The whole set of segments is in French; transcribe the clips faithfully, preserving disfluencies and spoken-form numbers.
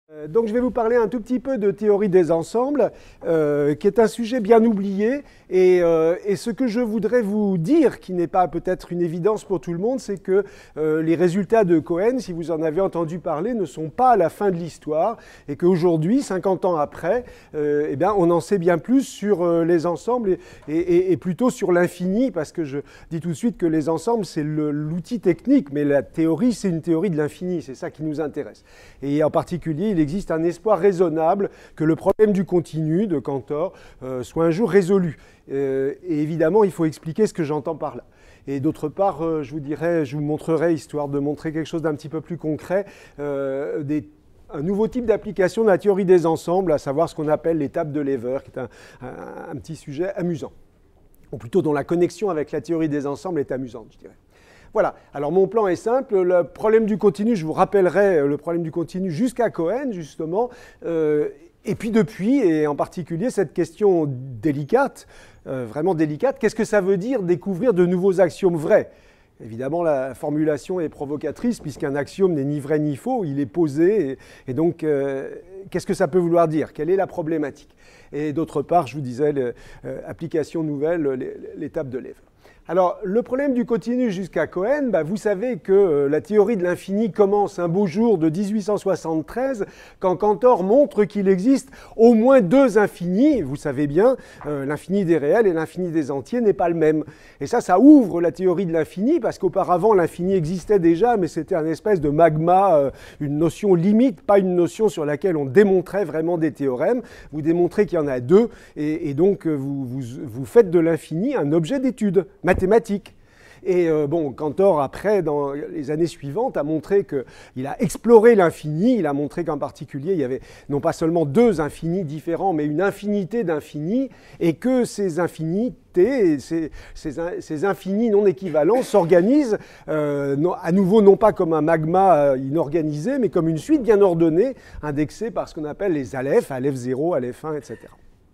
Donc je vais vous parler un tout petit peu de théorie des ensembles, euh, qui est un sujet bien oublié. Et, euh, et ce que je voudrais vous dire, qui n'est pas peut-être une évidence pour tout le monde, c'est que euh, les résultats de Cohen, si vous en avez entendu parler, ne sont pas à la fin de l'histoire. Et qu'aujourd'hui, cinquante ans après, euh, eh bien, on en sait bien plus sur euh, les ensembles et, et, et plutôt sur l'infini, parce que je dis tout de suite que les ensembles, c'est l'outil technique, mais la théorie, c'est une théorie de l'infini. C'est ça qui nous intéresse. Et en particulier, il existe un espoir raisonnable que le problème du continu de Cantor euh, soit un jour résolu. Euh, et évidemment, il faut expliquer ce que j'entends par là. Et d'autre part, euh, je vous dirais, je vous montrerai, histoire de montrer quelque chose d'un petit peu plus concret, euh, des un nouveau type d'application de la théorie des ensembles, à savoir ce qu'on appelle l'étape de Lever, qui est un, un, un petit sujet amusant. Ou plutôt dont la connexion avec la théorie des ensembles est amusante, je dirais. Voilà, alors mon plan est simple, le problème du continu, je vous rappellerai le problème du continu jusqu'à Cohen, justement, euh, et puis depuis, et en particulier cette question délicate, euh, vraiment délicate, qu'est-ce que ça veut dire découvrir de nouveaux axiomes vrais ? Évidemment, la formulation est provocatrice, puisqu'un axiome n'est ni vrai ni faux, il est posé, et, et donc, euh, qu'est-ce que ça peut vouloir dire ? Quelle est la problématique ? Et d'autre part, je vous disais, le, euh, application nouvelle, l'étape de Lever. Alors, le problème du continu jusqu'à Cohen, bah, vous savez que euh, la théorie de l'infini commence un beau jour de dix-huit cent soixante-treize, quand Cantor montre qu'il existe au moins deux infinis. Vous savez bien, euh, l'infini des réels et l'infini des entiers n'est pas le même. Et ça, ça ouvre la théorie de l'infini, parce qu'auparavant, l'infini existait déjà, mais c'était un espèce de magma, euh, une notion limite, pas une notion sur laquelle on démontrait vraiment des théorèmes. Vous démontrez qu'il y en a deux, et, et donc vous, vous, vous faites de l'infini un objet d'étude mathématique. Et euh, bon, Cantor, après, dans les années suivantes, a montré qu'il a exploré l'infini. Il a montré qu'en particulier, il y avait non pas seulement deux infinis différents, mais une infinité d'infinis, et que ces infinités, ces, ces, ces infinis non équivalents s'organisent euh, non, à nouveau non pas comme un magma euh, inorganisé, mais comme une suite bien ordonnée, indexée par ce qu'on appelle les alephes, aleph zéro, aleph un, et cetera.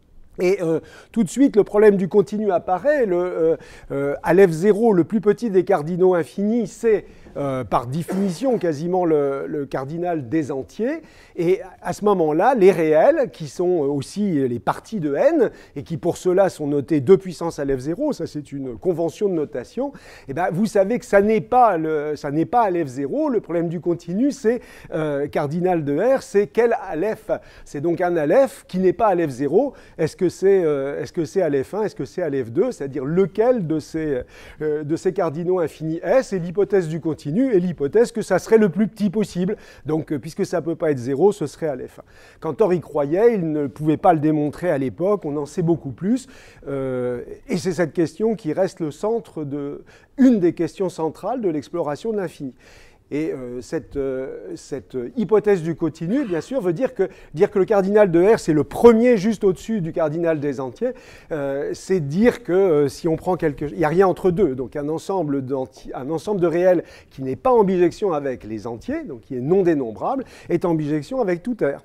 Et euh, tout de suite, le problème du continu apparaît. Le euh, euh, aleph zéro, le plus petit des cardinaux infinis, c'est euh, par définition quasiment le, le cardinal des entiers. Et à ce moment-là, les réels, qui sont aussi les parties de n, et qui pour cela sont notés deux puissance aleph zéro, ça c'est une convention de notation, et ben, vous savez que ça n'est pas, le, ça n'est pas aleph zéro. Le problème du continu, c'est euh, cardinal de R, c'est quel aleph ? C'est donc un aleph qui n'est pas aleph zéro. Est-ce que c'est euh, est-ce que c'est aleph un, est-ce que c'est aleph deux, c'est-à-dire lequel de ces, euh, de ces cardinaux infinis est ? C'est l'hypothèse du continu et l'hypothèse que ça serait le plus petit possible. Donc, euh, puisque ça ne peut pas être zéro, ce serait aleph un. Cantor y croyait, il ne pouvait pas le démontrer à l'époque, on en sait beaucoup plus. Euh, et c'est cette question qui reste le centre de, une des questions centrales de l'exploration de l'infini. Et euh, cette, euh, cette hypothèse du continu, bien sûr, veut dire que, dire que le cardinal de R, c'est le premier juste au-dessus du cardinal des entiers, euh, c'est dire que euh, si on prend quelque... Il n'y a rien entre deux, donc un ensemble, un ensemble de réels qui n'est pas en bijection avec les entiers, donc qui est non dénombrable, est en bijection avec tout R.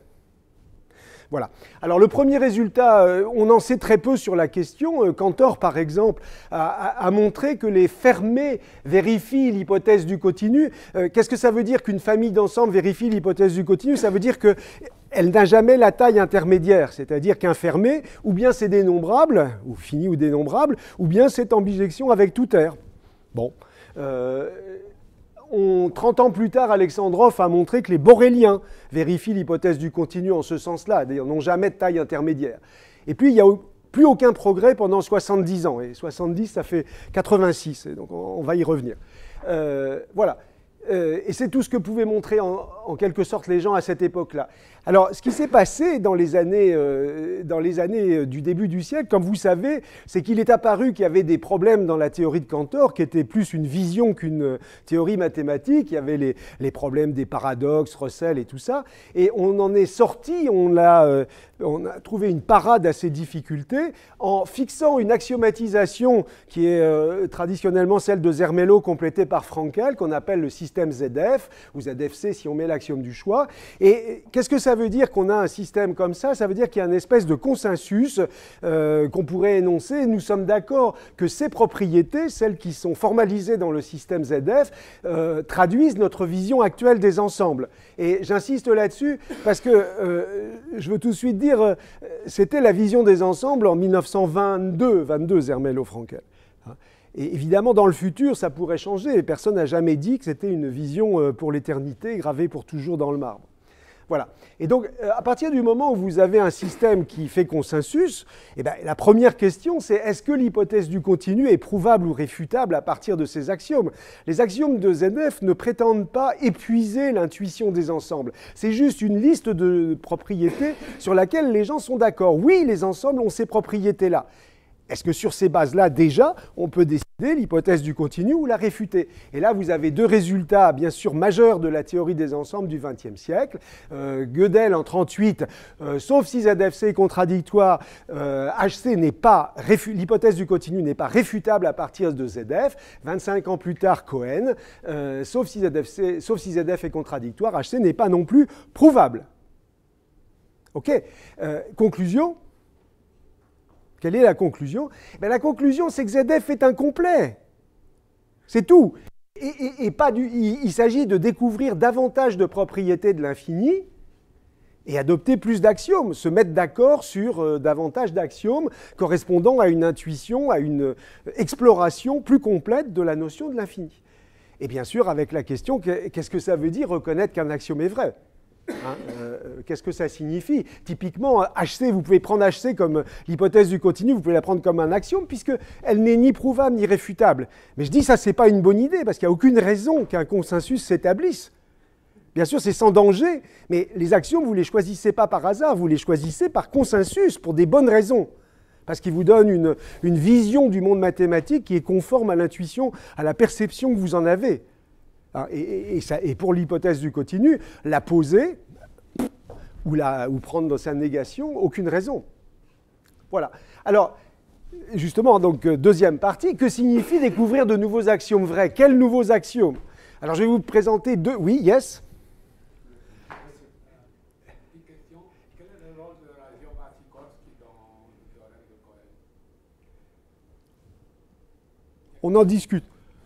Voilà. Alors le premier résultat, euh, on en sait très peu sur la question. Euh, Cantor, par exemple, a, a, a montré que les fermés vérifient l'hypothèse du continu. Euh, Qu'est-ce que ça veut dire qu'une famille d'ensembles vérifie l'hypothèse du continu? Ça veut dire qu'elle n'a jamais la taille intermédiaire, c'est-à-dire qu'un fermé, ou bien c'est dénombrable, ou fini ou dénombrable, ou bien c'est en bijection avec tout R. Bon. Euh, On, trente ans plus tard, Alexandrov a montré que les boréliens vérifient l'hypothèse du continu en ce sens-là, d'ailleurs n'ont jamais de taille intermédiaire. Et puis il n'y a plus aucun progrès pendant soixante-dix ans, et soixante-dix ça fait quatre-vingt-six, et donc on va y revenir. Euh, voilà. Euh, et c'est tout ce que pouvaient montrer en, en quelque sorte les gens à cette époque-là. Alors, ce qui s'est passé dans les années, euh, dans les années du début du siècle, comme vous savez, c'est qu'il est apparu qu'il y avait des problèmes dans la théorie de Cantor, qui était plus une vision qu'une théorie mathématique. Il y avait les, les problèmes des paradoxes, Russell et tout ça. Et on en est sorti, on a, euh, on a trouvé une parade à ces difficultés en fixant une axiomatisation qui est euh, traditionnellement celle de Zermelo, complétée par Frankel, qu'on appelle le système système Z F, ou Z F C si on met l'axiome du choix. Et qu'est-ce que ça veut dire qu'on a un système comme ça? Ça veut dire qu'il y a une espèce de consensus euh, qu'on pourrait énoncer. Nous sommes d'accord que ces propriétés, celles qui sont formalisées dans le système Z F, euh, traduisent notre vision actuelle des ensembles. Et j'insiste là-dessus parce que euh, je veux tout de suite dire, euh, c'était la vision des ensembles en mille neuf cent vingt-deux, vingt-deux Zermelo-Fraenkel. Et évidemment, dans le futur, ça pourrait changer. Personne n'a jamais dit que c'était une vision pour l'éternité, gravée pour toujours dans le marbre. Voilà. Et donc, à partir du moment où vous avez un système qui fait consensus, eh bien, la première question, c'est est-ce que l'hypothèse du continu est prouvable ou réfutable à partir de ces axiomes? Les axiomes de Z F ne prétendent pas épuiser l'intuition des ensembles. C'est juste une liste de propriétés sur laquelle les gens sont d'accord. Oui, les ensembles ont ces propriétés-là. Est-ce que sur ces bases-là, déjà, on peut décider l'hypothèse du continu ou la réfuter? Et là, vous avez deux résultats, bien sûr, majeurs de la théorie des ensembles du vingtième siècle. Euh, Gödel, en trente-huit, euh, sauf si Z F C est contradictoire, euh, H C n'est pas, l'hypothèse du continu n'est pas réfutable à partir de Z F. vingt-cinq ans plus tard, Cohen, euh, sauf, si Z F C, sauf si Z F est contradictoire, H C n'est pas non plus prouvable. OK. Euh, conclusion. Quelle est la conclusion? Ben, la conclusion, c'est que Z F est incomplet. C'est tout. Et, et, et pas du, il, il s'agit de découvrir davantage de propriétés de l'infini et adopter plus d'axiomes, se mettre d'accord sur euh, davantage d'axiomes correspondant à une intuition, à une exploration plus complète de la notion de l'infini. Et bien sûr, avec la question, qu'est-ce que ça veut dire reconnaître qu'un axiome est vrai? Hein, euh, qu'est-ce que ça signifie? Typiquement, H C, vous pouvez prendre H C comme l'hypothèse du continu, vous pouvez la prendre comme un axiome, puisqu'elle n'est ni prouvable ni réfutable. Mais je dis ça, ce n'est pas une bonne idée, parce qu'il n'y a aucune raison qu'un consensus s'établisse. Bien sûr, c'est sans danger, mais les axiomes, vous ne les choisissez pas par hasard, vous les choisissez par consensus, pour des bonnes raisons. Parce qu'ils vous donnent une, une vision du monde mathématique qui est conforme à l'intuition, à la perception que vous en avez. Et, et, et, ça, et pour l'hypothèse du continu, la poser ou, la, ou prendre dans sa négation, aucune raison. Voilà. Alors, justement, donc, deuxième partie, que signifie découvrir de nouveaux axiomes vrais? Quels nouveaux axiomes? Alors, je vais vous présenter deux... Oui, yes? Une question. Quel est le rôle de la géographie Minkowski dans le théorème de Cohen? On en discute.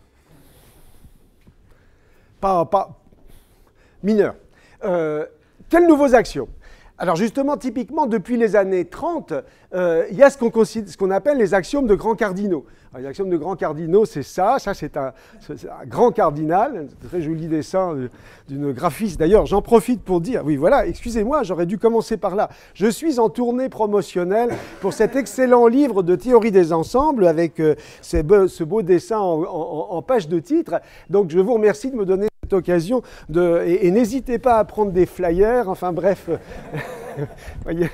Pas, pas mineur. Euh, quels nouveaux axiomes? Alors justement, typiquement, depuis les années trente, euh, il y a ce qu'on ce qu'on appelle les axiomes de grands cardinaux. Alors, les axiomes de grands cardinaux, c'est ça. Ça, c'est un, un grand cardinal, un très joli dessin d'une graphiste. D'ailleurs, j'en profite pour dire, oui, voilà, excusez-moi, j'aurais dû commencer par là. Je suis en tournée promotionnelle pour cet excellent livre de théorie des ensembles avec euh, ces be ce beau dessin en, en, en page de titre. Donc, je vous remercie de me donner cette occasion de, et, et n'hésitez pas à prendre des flyers. Enfin, bref. Voyez.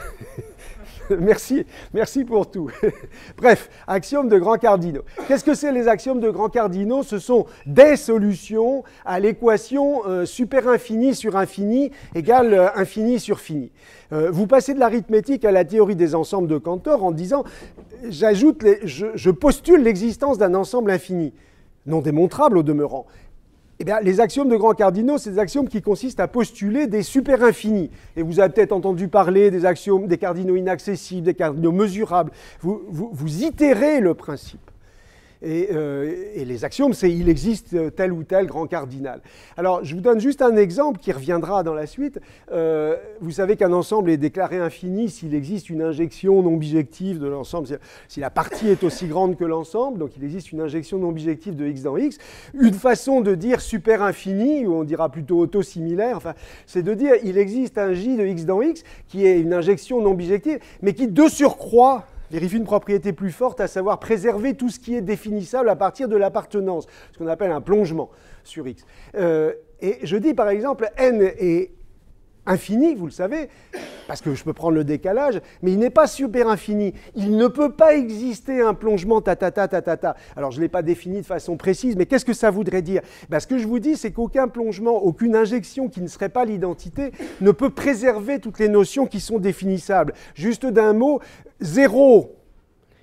Merci, merci pour tout. Bref, axiomes de grands cardinaux. Qu'est-ce que c'est les axiomes de grands cardinaux? Ce sont des solutions à l'équation euh, super infini sur infini égale euh, infini sur fini. Euh, vous passez de l'arithmétique à la théorie des ensembles de Cantor en disant j'ajoute, les, je, je postule l'existence d'un ensemble infini, non démontrable au demeurant. Eh bien, les axiomes de grands cardinaux, c'est des axiomes qui consistent à postuler des super-infinis. Et vous avez peut-être entendu parler des axiomes, des cardinaux inaccessibles, des cardinaux mesurables. Vous, vous, vous itérez le principe. Et, euh, et les axiomes, c'est il existe tel ou tel grand cardinal. Alors, je vous donne juste un exemple qui reviendra dans la suite. Euh, vous savez qu'un ensemble est déclaré infini s'il existe une injection non bijective de l'ensemble, si, si la partie est aussi grande que l'ensemble, donc il existe une injection non bijective de x dans x. Une façon de dire super infini, ou on dira plutôt autosimilaire, enfin, c'est de dire il existe un j de x dans x qui est une injection non bijective, mais qui de surcroît vérifie une propriété plus forte, à savoir préserver tout ce qui est définissable à partir de l'appartenance, ce qu'on appelle un plongement sur X. Euh, et je dis par exemple, n est infini, vous le savez, parce que je peux prendre le décalage, mais il n'est pas super infini. Il ne peut pas exister un plongement tatata tatata. Alors je ne l'ai pas défini de façon précise, mais qu'est-ce que ça voudrait dire? Ben, ce que je vous dis, c'est qu'aucun plongement, aucune injection qui ne serait pas l'identité ne peut préserver toutes les notions qui sont définissables. Juste d'un mot, zéro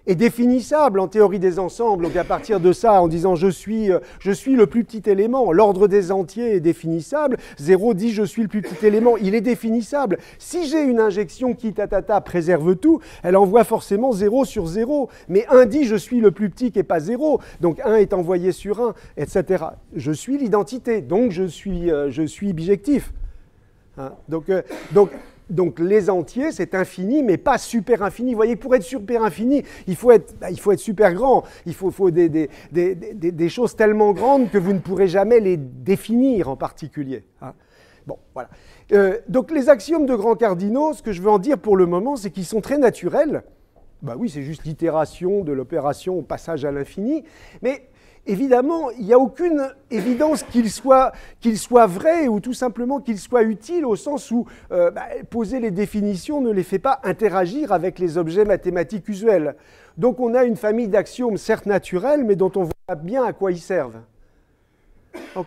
est définissable en théorie des ensembles. Donc à partir de ça, en disant je suis, je suis le plus petit élément, l'ordre des entiers est définissable. zéro dit je suis le plus petit élément, il est définissable. Si j'ai une injection qui tatata préserve tout, elle envoie forcément zéro sur zéro. Mais un dit je suis le plus petit qui n'est pas zéro, donc un est envoyé sur un, et cetera. Je suis l'identité, donc je suis, euh, je suis bijectif. Hein, donc, euh, donc Donc les entiers, c'est infini, mais pas super infini. Vous voyez, pour être super infini, il faut être, bah, il faut être super grand. Il faut, faut des, des, des, des, des choses tellement grandes que vous ne pourrez jamais les définir en particulier. Hein. Bon, voilà. Euh, donc les axiomes de grands cardinaux, ce que je veux en dire pour le moment, c'est qu'ils sont très naturels. Bah oui, c'est juste l'itération de l'opération au passage à l'infini. Mais évidemment, il n'y a aucune évidence qu'il soit, qu'il soit vrai ou tout simplement qu'il soit utile au sens où euh, bah, poser les définitions ne les fait pas interagir avec les objets mathématiques usuels. Donc on a une famille d'axiomes certes naturels, mais dont on voit bien à quoi ils servent. Ok ?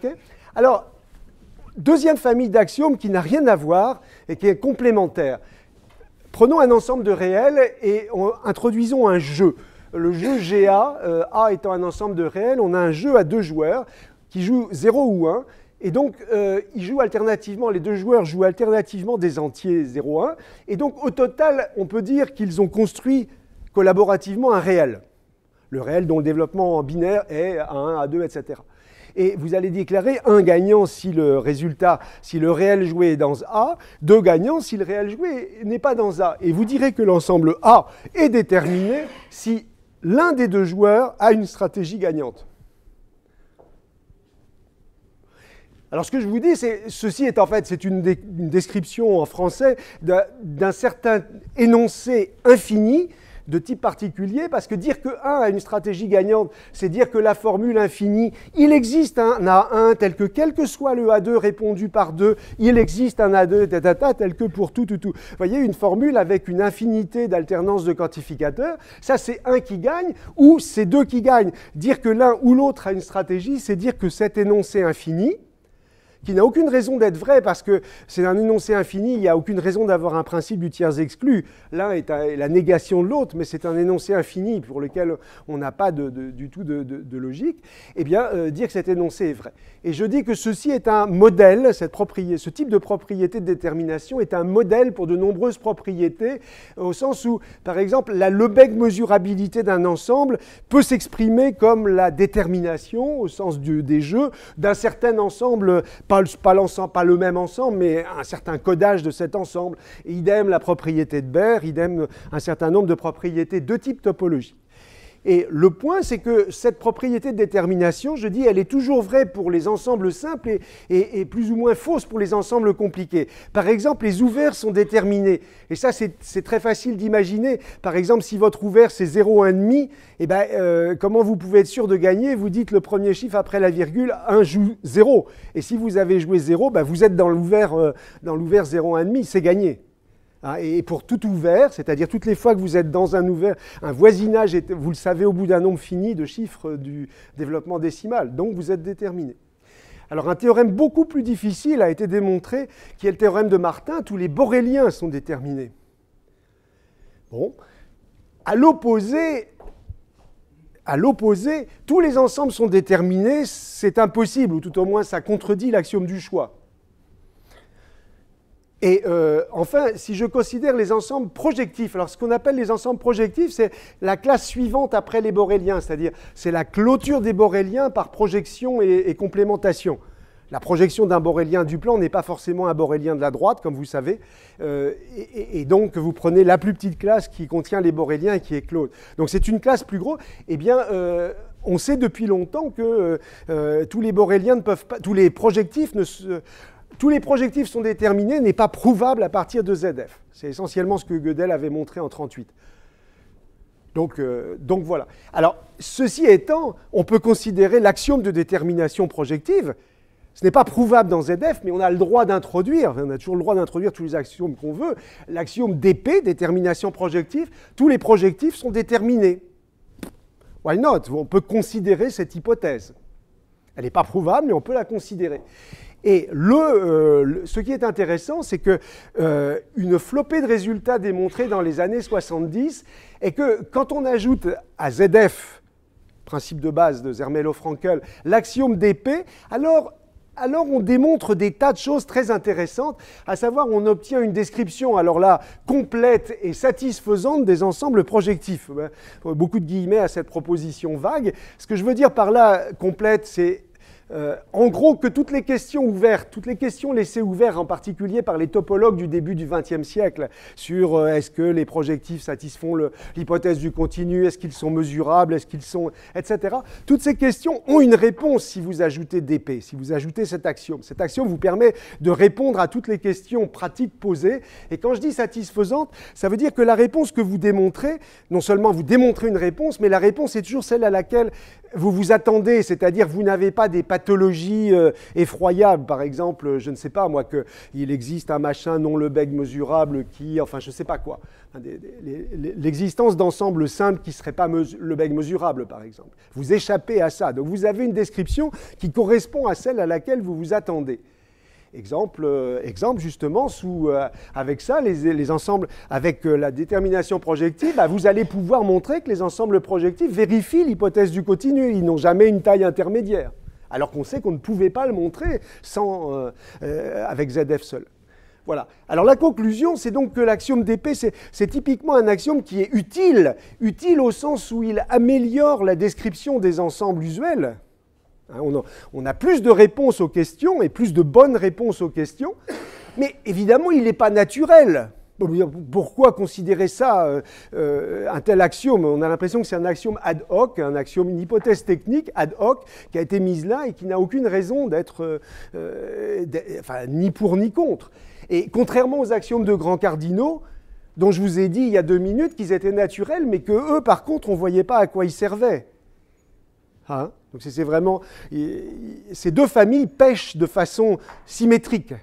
Alors, deuxième famille d'axiomes qui n'a rien à voir et qui est complémentaire. Prenons un ensemble de réels et on, introduisons un jeu. Le jeu G A, euh, A étant un ensemble de réels, on a un jeu à deux joueurs qui jouent zéro ou un. Et donc, euh, ils jouent alternativement, les deux joueurs jouent alternativement des entiers zéro, un. Et donc, au total, on peut dire qu'ils ont construit collaborativement un réel. Le réel dont le développement en binaire est A un, A deux, et cetera. Et vous allez déclarer un gagnant si le résultat, si le réel joué est dans A, deux gagnants si le réel joué n'est pas dans A. Et vous direz que l'ensemble A est déterminé si l'un des deux joueurs a une stratégie gagnante. Alors ce que je vous dis, c'est ceci est en fait c'est une, dé, une description en français d'un certain énoncé infini de type particulier, parce que dire que un a une stratégie gagnante, c'est dire que la formule infinie, il existe un A un tel que quel que soit le A deux répondu par deux, il existe un A deux tatata, tel que pour tout, tout, tout. Vous voyez, une formule avec une infinité d'alternance de quantificateurs, ça c'est un qui gagne, ou c'est deux qui gagnent. Dire que l'un ou l'autre a une stratégie, c'est dire que cet énoncé infini, qui n'a aucune raison d'être vrai, parce que c'est un énoncé infini, il n'y a aucune raison d'avoir un principe du tiers exclu. L'un est la négation de l'autre, mais c'est un énoncé infini pour lequel on n'a pas de, de, du tout de, de, de logique. Eh bien, euh, dire que cet énoncé est vrai. Et je dis que ceci est un modèle, cette propriété, ce type de propriété de détermination est un modèle pour de nombreuses propriétés, au sens où, par exemple, la Lebesgue mesurabilité d'un ensemble peut s'exprimer comme la détermination, au sens du, des jeux, d'un certain ensemble. Pas, pas, pas le même ensemble, mais un certain codage de cet ensemble. Et idem la propriété de Baire, idem un certain nombre de propriétés de type topologique. Et le point, c'est que cette propriété de détermination, je dis, elle est toujours vraie pour les ensembles simples et, et, et plus ou moins fausse pour les ensembles compliqués. Par exemple, les ouverts sont déterminés. Et ça, c'est très facile d'imaginer. Par exemple, si votre ouvert, c'est zéro, un virgule cinq, eh ben, euh, comment vous pouvez être sûr de gagner? Vous dites le premier chiffre après la virgule, un joue zéro. Et si vous avez joué zéro, ben, vous êtes dans l'ouvert euh, dans l'ouvert zéro, un virgule cinq, c'est gagné. Et pour tout ouvert, c'est-à-dire toutes les fois que vous êtes dans un ouvert, un voisinage, est, vous le savez au bout d'un nombre fini de chiffres du développement décimal, donc vous êtes déterminé. Alors un théorème beaucoup plus difficile a été démontré, qui est le théorème de Martin, tous les borréliens sont déterminés. Bon, à l'opposé, à l'opposé, tous les ensembles sont déterminés, c'est impossible, ou tout au moins ça contredit l'axiome du choix. Et euh, enfin, si je considère les ensembles projectifs, alors ce qu'on appelle les ensembles projectifs, c'est la classe suivante après les borréliens, c'est-à-dire c'est la clôture des borréliens par projection et, et complémentation. La projection d'un borrélien du plan n'est pas forcément un borrélien de la droite, comme vous savez, euh, et, et donc vous prenez la plus petite classe qui contient les borréliens et qui est close. Donc c'est une classe plus grosse. Eh bien, euh, on sait depuis longtemps que euh, tous les borréliens ne peuvent pas, tous les projectifs ne se Tous les projectifs sont déterminés, n'est pas prouvable à partir de Z F. C'est essentiellement ce que Gödel avait montré en trente-huit. Donc, euh, donc voilà. Alors, ceci étant, on peut considérer l'axiome de détermination projective. Ce n'est pas prouvable dans Z F, mais on a le droit d'introduire, on a toujours le droit d'introduire tous les axiomes qu'on veut. L'axiome D P, détermination projective, tous les projectifs sont déterminés. Why not? On peut considérer cette hypothèse. Elle n'est pas prouvable, mais on peut la considérer. Et le, euh, le, ce qui est intéressant, c'est qu'une euh, flopée de résultats démontrés dans les années soixante-dix est que quand on ajoute à Z F, principe de base de Zermelo-Frankel, l'axiome D P, alors, alors on démontre des tas de choses très intéressantes, à savoir on obtient une description, alors là, complète et satisfaisante des ensembles projectifs. Beaucoup de guillemets à cette proposition vague. Ce que je veux dire par là, complète, c'est... Euh, en gros, que toutes les questions ouvertes, toutes les questions laissées ouvertes, en particulier par les topologues du début du vingtième siècle, sur euh, est-ce que les projectifs satisfont l'hypothèse du continu, est-ce qu'ils sont mesurables, est-ce qu'ils sont, et cetera. Toutes ces questions ont une réponse si vous ajoutez D P, si vous ajoutez cet axiome. Cet axiome vous permet de répondre à toutes les questions pratiques posées. Et quand je dis satisfaisante, ça veut dire que la réponse que vous démontrez, non seulement vous démontrez une réponse, mais la réponse est toujours celle à laquelle vous vous attendez, c'est-à-dire vous n'avez pas des pathologies euh, effroyables. Par exemple, je ne sais pas moi, qu'il existe un machin non Lebesgue mesurable qui, enfin je ne sais pas quoi, l'existence d'ensembles simples qui ne seraient pas Lebesgue mesurables par exemple. Vous échappez à ça, donc vous avez une description qui correspond à celle à laquelle vous vous attendez. Exemple, euh, exemple justement, sous, euh, avec ça, les, les ensembles, avec euh, la détermination projective, bah, vous allez pouvoir montrer que les ensembles projectifs vérifient l'hypothèse du continu. Ils n'ont jamais une taille intermédiaire. Alors qu'on sait qu'on ne pouvait pas le montrer sans, euh, euh, avec Z F seul. Voilà. Alors la conclusion, c'est donc que l'axiome D P, c'est typiquement un axiome qui est utile, utile au sens où il améliore la description des ensembles usuels. On a, on a plus de réponses aux questions et plus de bonnes réponses aux questions, mais évidemment, il n'est pas naturel. Pourquoi considérer ça, euh, euh, un tel axiome? On a l'impression que c'est un axiome ad hoc, un axiome, une hypothèse technique ad hoc qui a été mise là et qui n'a aucune raison d'être euh, enfin, ni pour ni contre. Et contrairement aux axiomes de grands cardinaux, dont je vous ai dit il y a deux minutes qu'ils étaient naturels, mais que eux, par contre, on ne voyait pas à quoi ils servaient. Hein? Donc c'est vraiment, ces deux familles pêchent de façon symétrique.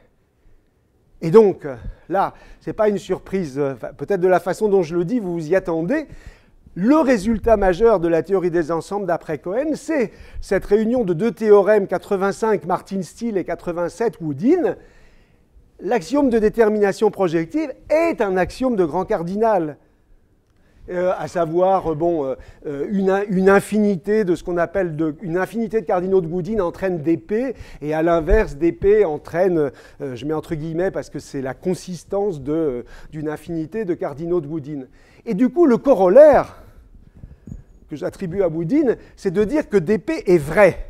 Et donc, là, ce n'est pas une surprise, enfin, peut-être de la façon dont je le dis, vous vous y attendez. Le résultat majeur de la théorie des ensembles d'après Cohen, c'est cette réunion de deux théorèmes, quatre-vingt-cinq Martin-Steele et quatre-vingt-sept Woodin. L'axiome de détermination projective est un axiome de grand cardinal. Euh, à savoir, bon, euh, une, une infinité de ce qu'on appelle de, une infinité de cardinaux de Woodin entraîne D P, et à l'inverse, D P entraîne, euh, je mets entre guillemets parce que c'est la consistance de, d'une infinité de cardinaux de Woodin. Et du coup, le corollaire que j'attribue à Woodin, c'est de dire que D P est vrai.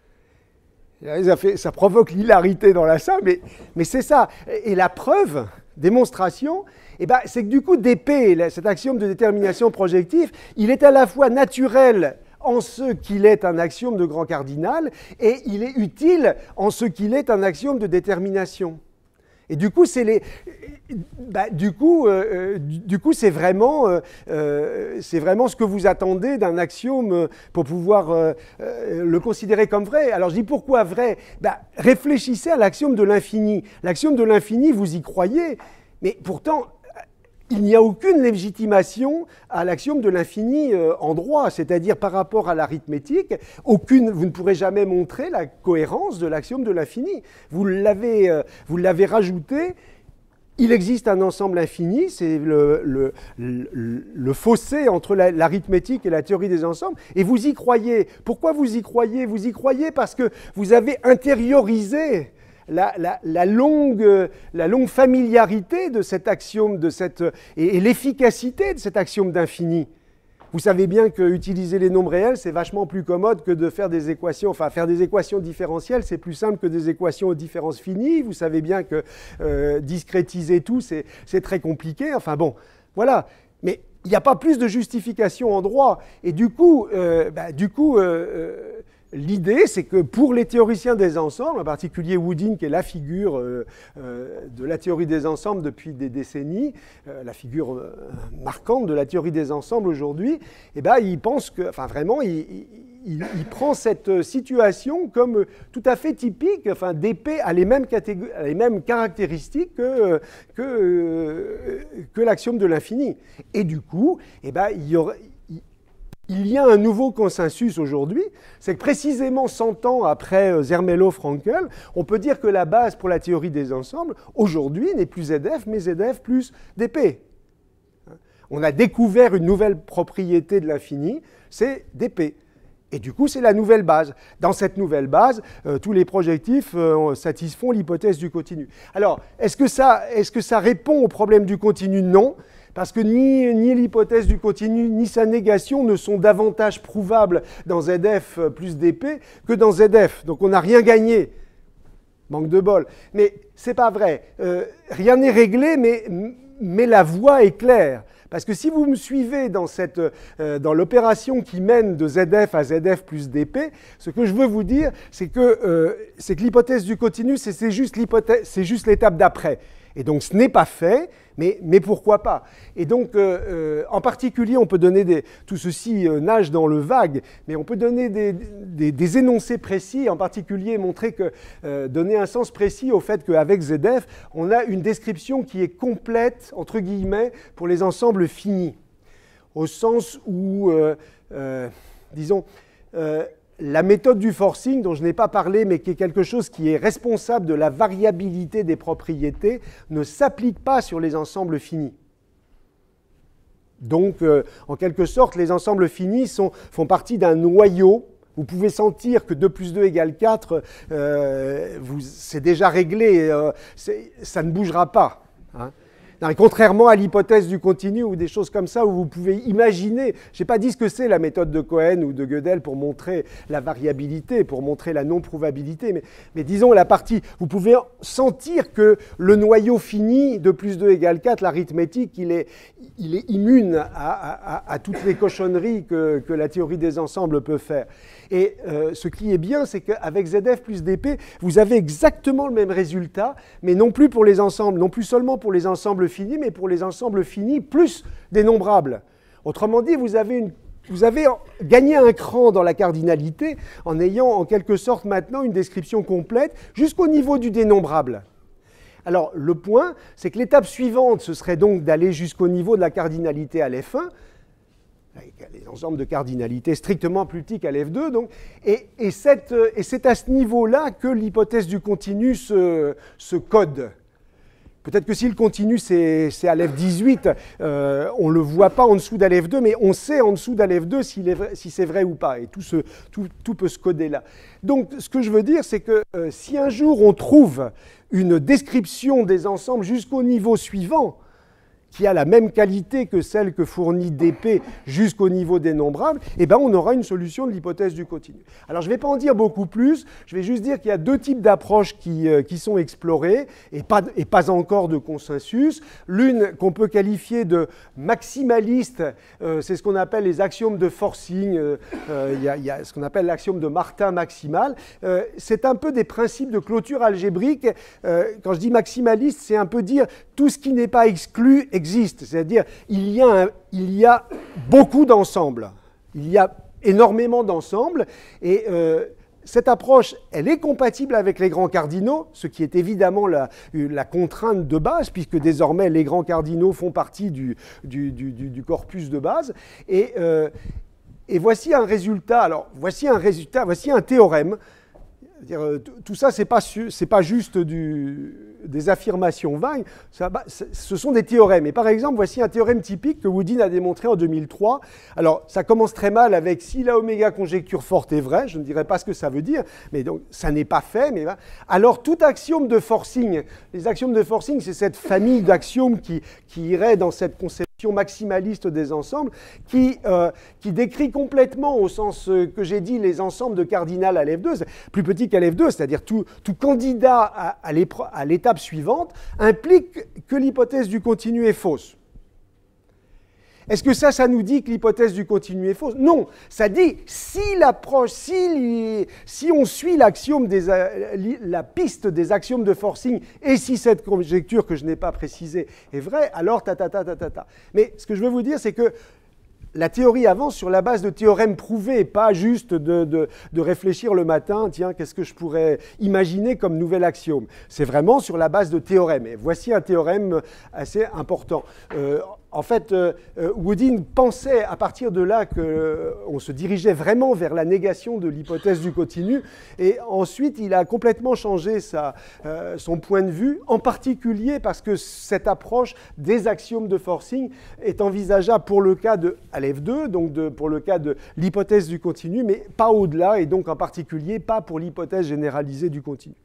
Ça, fait, ça provoque l'hilarité dans la salle, mais, mais c'est ça. Et la preuve, démonstration, eh ben, c'est que du coup, D P, cet axiome de détermination projective, il est à la fois naturel en ce qu'il est un axiome de grand cardinal, et il est utile en ce qu'il est un axiome de détermination. Et du coup, c'est les, bah, du coup, euh, du coup, c'est vraiment, euh, c'est vraiment ce que vous attendez d'un axiome pour pouvoir euh, le considérer comme vrai. Alors, je dis pourquoi vrai? Bah, réfléchissez à l'axiome de l'infini. L'axiome de l'infini, vous y croyez, mais pourtant, il n'y a aucune légitimation à l'axiome de l'infini euh, en droit, c'est-à-dire par rapport à l'arithmétique, aucune, vous ne pourrez jamais montrer la cohérence de l'axiome de l'infini. Vous l'avez euh, vous l'avez rajouté, il existe un ensemble infini, c'est le, le, le, le fossé entre l'arithmétique et la théorie des ensembles, et vous y croyez. Pourquoi vous y croyez? Vous y croyez parce que vous avez intériorisé La, la, la, longue, la longue familiarité de cet axiome de cette, et, et l'efficacité de cet axiome d'infini. Vous savez bien qu'utiliser les nombres réels, c'est vachement plus commode que de faire des équations. Enfin, faire des équations différentielles, c'est plus simple que des équations aux différences finies. Vous savez bien que euh, discrétiser tout, c'est très compliqué. Enfin bon, voilà. Mais il n'y a pas plus de justification en droit. Et du coup, euh, bah, du coup euh, euh, l'idée, c'est que pour les théoriciens des ensembles, en particulier Woodin, qui est la figure euh, euh, de la théorie des ensembles depuis des décennies, euh, la figure euh, marquante de la théorie des ensembles aujourd'hui, eh ben, il pense que, enfin vraiment, il, il, il prend cette situation comme tout à fait typique. Enfin, D P a les mêmes, les mêmes caractéristiques que, que, euh, que l'axiome de l'infini. Et du coup, eh ben, il y aurait il y a un nouveau consensus aujourd'hui, c'est que précisément cent ans après Zermelo-Frankel, on peut dire que la base pour la théorie des ensembles, aujourd'hui, n'est plus Z F, mais Z F plus D P. On a découvert une nouvelle propriété de l'infini, c'est D P. Et du coup, c'est la nouvelle base. Dans cette nouvelle base, euh, tous les projectifs euh, satisfont l'hypothèse du continu. Alors, est-ce que ça, est-ce que ça répond au problème du continu? Non. Parce que ni, ni l'hypothèse du continu, ni sa négation ne sont davantage prouvables dans Z F plus D P que dans Z F. Donc on n'a rien gagné. Manque de bol. Mais ce n'est pas vrai. Euh, rien n'est réglé, mais, mais la voie est claire. Parce que si vous me suivez dans, cette, euh, dans l'opération qui mène de Z F à Z F plus D P, ce que je veux vous dire, c'est que, euh, c'est que l'hypothèse du continu, c'est, c'est juste l'hypothèse, c'est juste l'étape d'après. Et donc ce n'est pas fait, mais, mais pourquoi pas? Et donc, euh, euh, en particulier, on peut donner des... Tout ceci euh, nage dans le vague, mais on peut donner des, des, des énoncés précis, en particulier montrer que... Euh, donner un sens précis au fait qu'avec Z F, on a une description qui est complète, entre guillemets, pour les ensembles finis. Au sens où, euh, euh, disons... Euh, la méthode du forcing, dont je n'ai pas parlé, mais qui est quelque chose qui est responsable de la variabilité des propriétés, ne s'applique pas sur les ensembles finis. Donc, euh, en quelque sorte, les ensembles finis sont, font partie d'un noyau. Vous pouvez sentir que deux plus deux égale quatre, euh, vous, c'est déjà réglé, euh, c'est, ça ne bougera pas. Hein. Non, et contrairement à l'hypothèse du continu ou des choses comme ça où vous pouvez imaginer, je n'ai pas dit ce que c'est la méthode de Cohen ou de Gödel pour montrer la variabilité, pour montrer la non-prouvabilité, mais, mais disons la partie, vous pouvez sentir que le noyau fini de plus deux égale quatre, l'arithmétique, il est, il est immune à, à, à toutes les cochonneries que, que la théorie des ensembles peut faire. Et euh, ce qui est bien, c'est qu'avec Z F plus D P, vous avez exactement le même résultat, mais non plus pour les ensembles, non plus seulement pour les ensembles finis, mais pour les ensembles finis plus dénombrables. Autrement dit, vous avez, une, vous avez gagné un cran dans la cardinalité en ayant en quelque sorte maintenant une description complète jusqu'au niveau du dénombrable. Alors, le point, c'est que l'étape suivante, ce serait donc d'aller jusqu'au niveau de la cardinalité à l'F un, les ensembles de cardinalité strictement plus petits qu'à l'F deux. Donc, et, et, cette, et c'est à ce niveau-là que l'hypothèse du continu se, se code. Peut-être que si le continu c'est, c'est à l'F dix-huit, euh, on ne le voit pas en dessous d'A F deux, mais on sait en dessous d'A F deux s'il est vrai, si c'est vrai ou pas. Et tout, se, tout, tout peut se coder là. Donc ce que je veux dire, c'est que euh, si un jour on trouve une description des ensembles jusqu'au niveau suivant, qui a la même qualité que celle que fournit D P jusqu'au niveau dénombrable, eh ben on aura une solution de l'hypothèse du continu. Alors je ne vais pas en dire beaucoup plus, je vais juste dire qu'il y a deux types d'approches qui, euh, qui sont explorées et pas, et pas encore de consensus. L'une qu'on peut qualifier de maximaliste, euh, c'est ce qu'on appelle les axiomes de forcing, euh, euh, il y a, il y a ce qu'on appelle l'axiome de Martin maximal. Euh, c'est un peu des principes de clôture algébrique. Euh, quand je dis maximaliste, c'est un peu dire tout ce qui n'est pas exclu existe, c'est-à-dire il y a, un, il y a beaucoup d'ensembles, il y a énormément d'ensembles, et euh, cette approche, elle est compatible avec les grands cardinaux, ce qui est évidemment la, la contrainte de base, puisque désormais les grands cardinaux font partie du, du, du, du corpus de base, et, euh, et voici un résultat, alors voici un résultat, voici un théorème. Tout ça, ce n'est pas, pas juste du, des affirmations vagues, ça, bah, ce sont des théorèmes. Et par exemple, voici un théorème typique que Woodin a démontré en deux mille trois. Alors, ça commence très mal avec si la oméga conjecture forte est vraie, je ne dirais pas ce que ça veut dire, mais donc ça n'est pas fait. Mais, alors, tout axiome de forcing, les axiomes de forcing, c'est cette famille d'axiomes qui, qui irait dans cette conception maximaliste des ensembles, qui, euh, qui décrit complètement, au sens que j'ai dit, les ensembles de cardinal à l'F deux, plus petit qu'à l'F deux, c'est-à-dire tout, tout candidat à, à l'étape suivante, implique que l'hypothèse du continu est fausse. Est-ce que ça, ça nous dit que l'hypothèse du continu est fausse? Non, ça dit si l'approche, si, si on suit l'axiome des, la piste des axiomes de forcing et si cette conjecture que je n'ai pas précisée est vraie, alors ta ta ta ta ta ta. Mais ce que je veux vous dire, c'est que la théorie avance sur la base de théorèmes prouvés, pas juste de, de, de réfléchir le matin, tiens, qu'est-ce que je pourrais imaginer comme nouvel axiome? C'est vraiment sur la base de théorèmes. Et voici un théorème assez important. Euh, En fait, euh, Woodin pensait à partir de là qu'on euh, se dirigeait vraiment vers la négation de l'hypothèse du continu, et ensuite il a complètement changé sa, euh, son point de vue, en particulier parce que cette approche des axiomes de forcing est envisageable pour le cas de Aleph deux, donc de, pour le cas de l'hypothèse du continu, mais pas au-delà, et donc en particulier pas pour l'hypothèse généralisée du continu.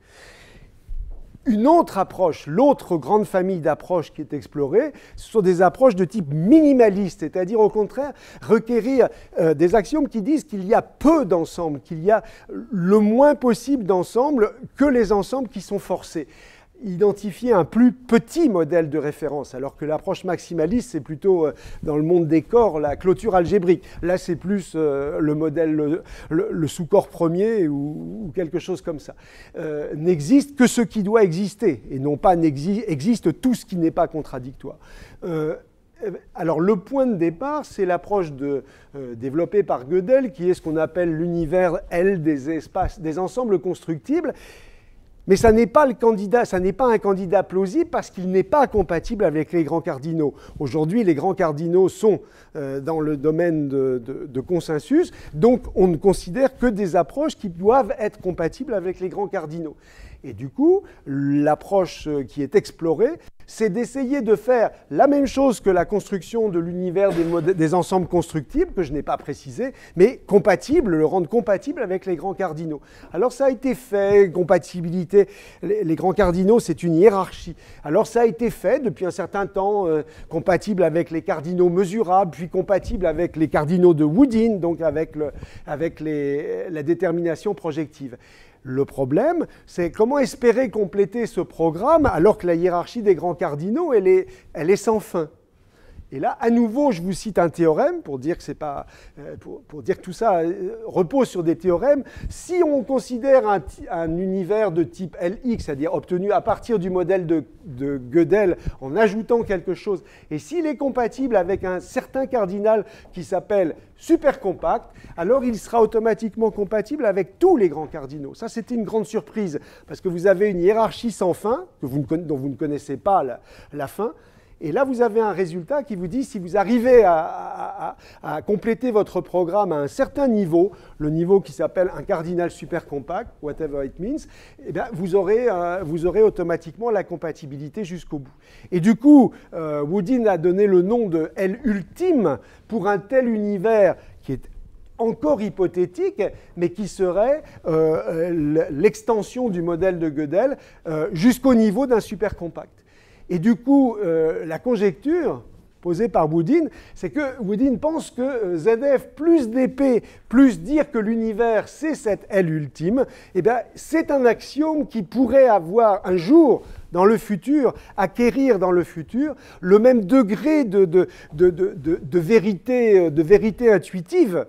Une autre approche, l'autre grande famille d'approches qui est explorée, ce sont des approches de type minimaliste, c'est-à-dire au contraire requérir euh, des axiomes qui disent qu'il y a peu d'ensembles, qu'il y a le moins possible d'ensembles que les ensembles qui sont forcés. Identifier un plus petit modèle de référence, alors que l'approche maximaliste, c'est plutôt euh, dans le monde des corps, la clôture algébrique. Là, c'est plus euh, le modèle, le, le, le sous-corps premier ou, ou quelque chose comme ça. Euh, n'existe que ce qui doit exister, et non pas existe tout ce qui n'est pas contradictoire. Euh, Alors, le point de départ, c'est l'approche de, euh, développée par Gödel, qui est ce qu'on appelle l'univers L des espaces, des ensembles constructibles. Mais ça n'est pas le candidat, ça n'est pas un candidat plausible parce qu'il n'est pas compatible avec les grands cardinaux. Aujourd'hui, les grands cardinaux sont euh, dans le domaine de, de, de consensus, donc on ne considère que des approches qui doivent être compatibles avec les grands cardinaux. Et du coup, l'approche qui est explorée, c'est d'essayer de faire la même chose que la construction de l'univers des, des ensembles constructibles, que je n'ai pas précisé, mais compatible, le rendre compatible avec les grands cardinaux. Alors ça a été fait, compatibilité, les, les grands cardinaux, c'est une hiérarchie. Alors ça a été fait depuis un certain temps, euh, compatible avec les cardinaux mesurables, puis compatible avec les cardinaux de Woodin, donc avec, le, avec les, la détermination projective. Le problème, c'est comment espérer compléter ce programme alors que la hiérarchie des grands cardinaux, elle est, elle est sans fin. Et là, à nouveau, je vous cite un théorème pour dire que, c'est pas, pour, pour dire que tout ça repose sur des théorèmes. Si on considère un, un univers de type L X, c'est-à-dire obtenu à partir du modèle de, de Gödel en ajoutant quelque chose, et s'il est compatible avec un certain cardinal qui s'appelle supercompact, alors il sera automatiquement compatible avec tous les grands cardinaux. Ça, c'était une grande surprise, parce que vous avez une hiérarchie sans fin, que vous ne, dont vous ne connaissez pas la, la fin. Et là, vous avez un résultat qui vous dit, si vous arrivez à, à, à, à compléter votre programme à un certain niveau, le niveau qui s'appelle un cardinal supercompact, whatever it means, eh bien, vous, aurez, euh, vous aurez automatiquement la compatibilité jusqu'au bout. Et du coup, euh, Woodin a donné le nom de L ultime pour un tel univers qui est encore hypothétique, mais qui serait euh, l'extension du modèle de Gödel euh, jusqu'au niveau d'un supercompact. Et du coup, euh, la conjecture posée par Woodin, c'est que Woodin pense que Z F plus D P plus dire que l'univers c'est cette L ultime, eh bien, c'est un axiome qui pourrait avoir un jour dans le futur, acquérir dans le futur le même degré de, de, de, de, de, de, vérité, de vérité intuitive,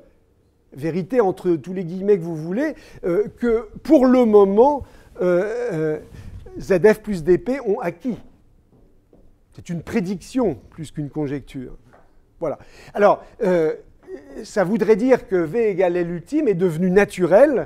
vérité entre tous les guillemets que vous voulez, euh, que pour le moment, euh, euh, Z F plus D P ont acquis. C'est une prédiction plus qu'une conjecture. Voilà. Alors, euh, ça voudrait dire que V égale L ultime est devenu naturel,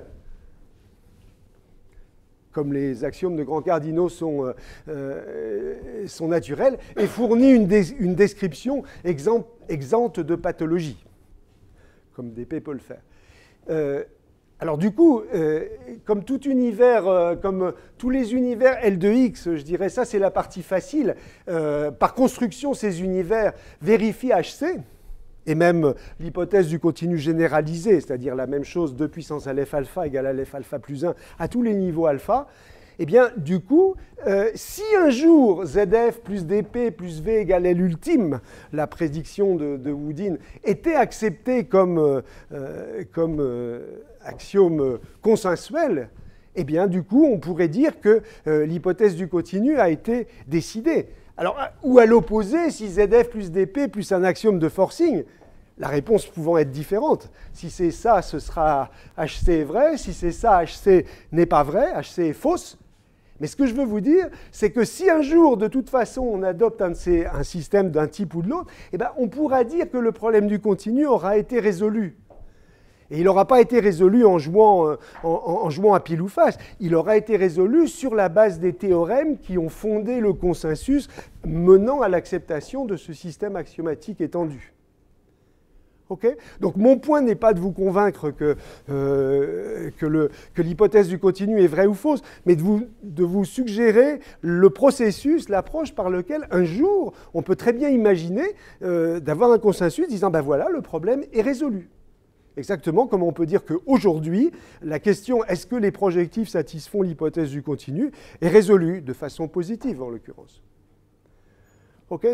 comme les axiomes de grands cardinaux sont, euh, sont naturels, et fournit une, des, une description exempt, exempte de pathologie, comme D P peut le faire. Euh, Alors du coup, euh, comme tout univers, euh, comme tous les univers L de X, je dirais ça c'est la partie facile, euh, par construction ces univers vérifient H C, et même l'hypothèse du continu généralisé, c'est-à-dire la même chose deux puissance Aleph alpha égale Aleph alpha plus un à tous les niveaux alpha, eh bien du coup, euh, si un jour Z F plus D P plus V égale L ultime, la prédiction de, de Woodin, était acceptée comme, euh, comme euh, axiome consensuel, eh bien, du coup, on pourrait dire que euh, l'hypothèse du continu a été décidée. Alors, ou à l'opposé, si Z F plus D P plus un axiome de forcing, la réponse pouvant être différente. Si c'est ça, ce sera H C est vrai. Si c'est ça, H C n'est pas vrai. H C est fausse. Mais ce que je veux vous dire, c'est que si un jour, de toute façon, on adopte un, de ces, un système d'un type ou de l'autre, eh bien, on pourra dire que le problème du continu aura été résolu. Et il n'aura pas été résolu en jouant, en, en, en jouant à pile ou face. Il aura été résolu sur la base des théorèmes qui ont fondé le consensus menant à l'acceptation de ce système axiomatique étendu. Okay ? Donc mon point n'est pas de vous convaincre que, euh, que l'hypothèse du continu est vraie ou fausse, mais de vous, de vous suggérer le processus, l'approche par lequel un jour on peut très bien imaginer euh, d'avoir un consensus disant ben voilà, le problème est résolu. Exactement comme on peut dire qu'aujourd'hui, la question est-ce que les projectifs satisfont l'hypothèse du continu est résolue de façon positive en l'occurrence. Okay ?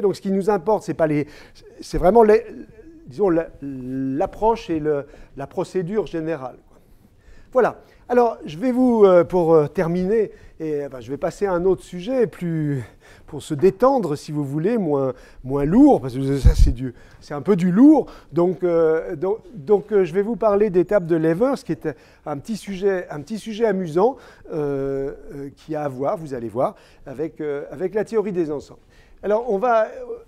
Donc ce qui nous importe, c'est pas les, c'est vraiment les, disons, l'approche et le, la procédure générale. Voilà. Alors, je vais vous, pour terminer, et, ben, je vais passer à un autre sujet, plus, pour se détendre, si vous voulez, moins, moins lourd, parce que ça, c'est, du, c'est un peu du lourd. Donc, euh, donc, donc, je vais vous parler d'étape de Levers, qui est un petit sujet, un petit sujet amusant, euh, euh, qui a à voir, vous allez voir, avec, euh, avec la théorie des ensembles. Alors, on va...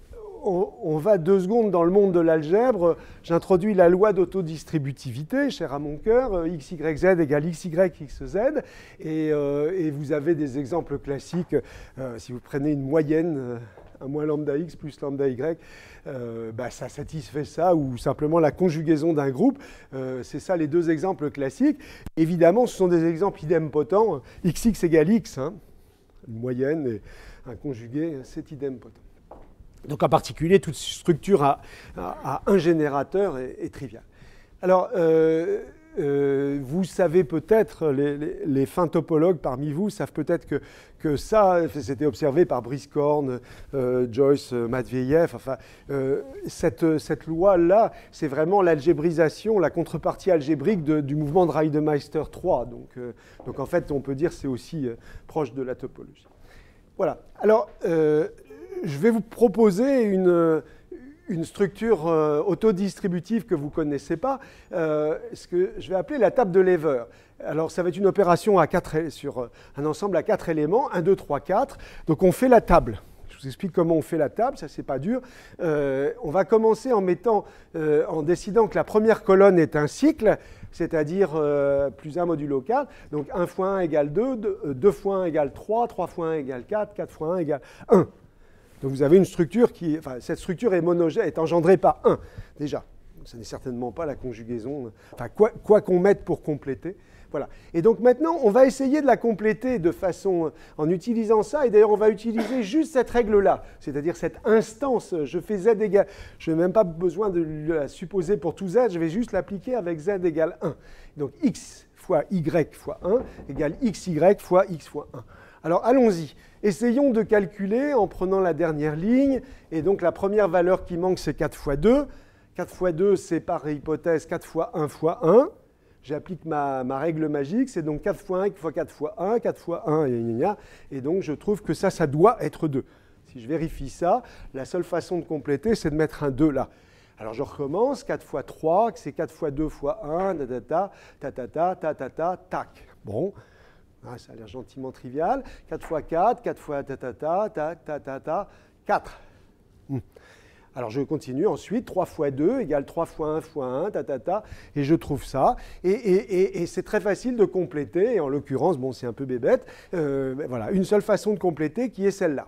On va deux secondes dans le monde de l'algèbre. J'introduis la loi d'autodistributivité, chère à mon cœur, x, y, z égale x, y, x, z. Et, euh, et vous avez des exemples classiques. Euh, si vous prenez une moyenne, euh, un moins lambda x plus lambda y, euh, bah, ça satisfait ça, ou simplement la conjugaison d'un groupe. Euh, c'est ça les deux exemples classiques. Évidemment, ce sont des exemples idempotents. Xx égale x, hein, une moyenne et un conjugué, c'est idempotent. Donc en particulier, toute structure à, à, à un générateur est, est triviale. Alors, euh, euh, vous savez peut-être, les, les, les fins topologues parmi vous savent peut-être que, que ça, c'était observé par Briscorn, euh, Joyce, Matveyev. Enfin, euh, cette, cette loi-là, c'est vraiment l'algébrisation, la contrepartie algébrique de, du mouvement de Reidemeister trois. Donc, euh, donc en fait, on peut dire que c'est aussi euh, proche de la topologie. Voilà. Alors, euh, je vais vous proposer une, une structure euh, autodistributive que vous ne connaissez pas, euh, ce que je vais appeler la table de Lever. Alors, ça va être une opération à quatre, sur un ensemble à quatre éléments, un, deux, trois, quatre. Donc, on fait la table. Je vous explique comment on fait la table, ça, c'est pas dur. Euh, on va commencer en, mettant, euh, en décidant que la première colonne est un cycle, c'est-à-dire euh, plus un modulo quatre. Donc, un fois un égale deux, deux fois un égale trois, trois fois un égale quatre, quatre fois un égale un. Donc vous avez une structure qui, enfin, cette structure est monogène, est engendrée par un, déjà. Donc, ce n'est certainement pas la conjugaison, enfin, quoi, quoi qu'on mette pour compléter. Voilà. Et donc maintenant, on va essayer de la compléter de façon, en utilisant ça, et d'ailleurs, on va utiliser juste cette règle-là, c'est-à-dire cette instance, je fais z égale, je n'ai même pas besoin de la supposer pour tout z, je vais juste l'appliquer avec z égale un. Donc x fois y fois un égale xy fois x fois un. Alors, allons-y. Essayons de calculer en prenant la dernière ligne. Et donc, la première valeur qui manque, c'est quatre fois deux. quatre fois deux, c'est par hypothèse quatre fois un fois un. J'applique ma, ma règle magique. C'est donc quatre fois un fois quatre fois un, quatre fois un, et, gna gna. Et donc, je trouve que ça, ça doit être deux. Si je vérifie ça, la seule façon de compléter, c'est de mettre un deux là. Alors, je recommence. quatre fois trois, c'est quatre fois deux fois un, ta ta ta, ta ta ta, ta ta, tac. Bon. Ah, ça a l'air gentiment trivial. quatre fois quatre, quatre fois ta ta ta, ta ta ta ta, quatre. Hum. Alors je continue ensuite, trois fois deux égale trois fois un fois un, ta ta ta, et je trouve ça. Et, et, et, et c'est très facile de compléter, et en l'occurrence, bon, c'est un peu bébête, euh, voilà, une seule façon de compléter qui est celle-là.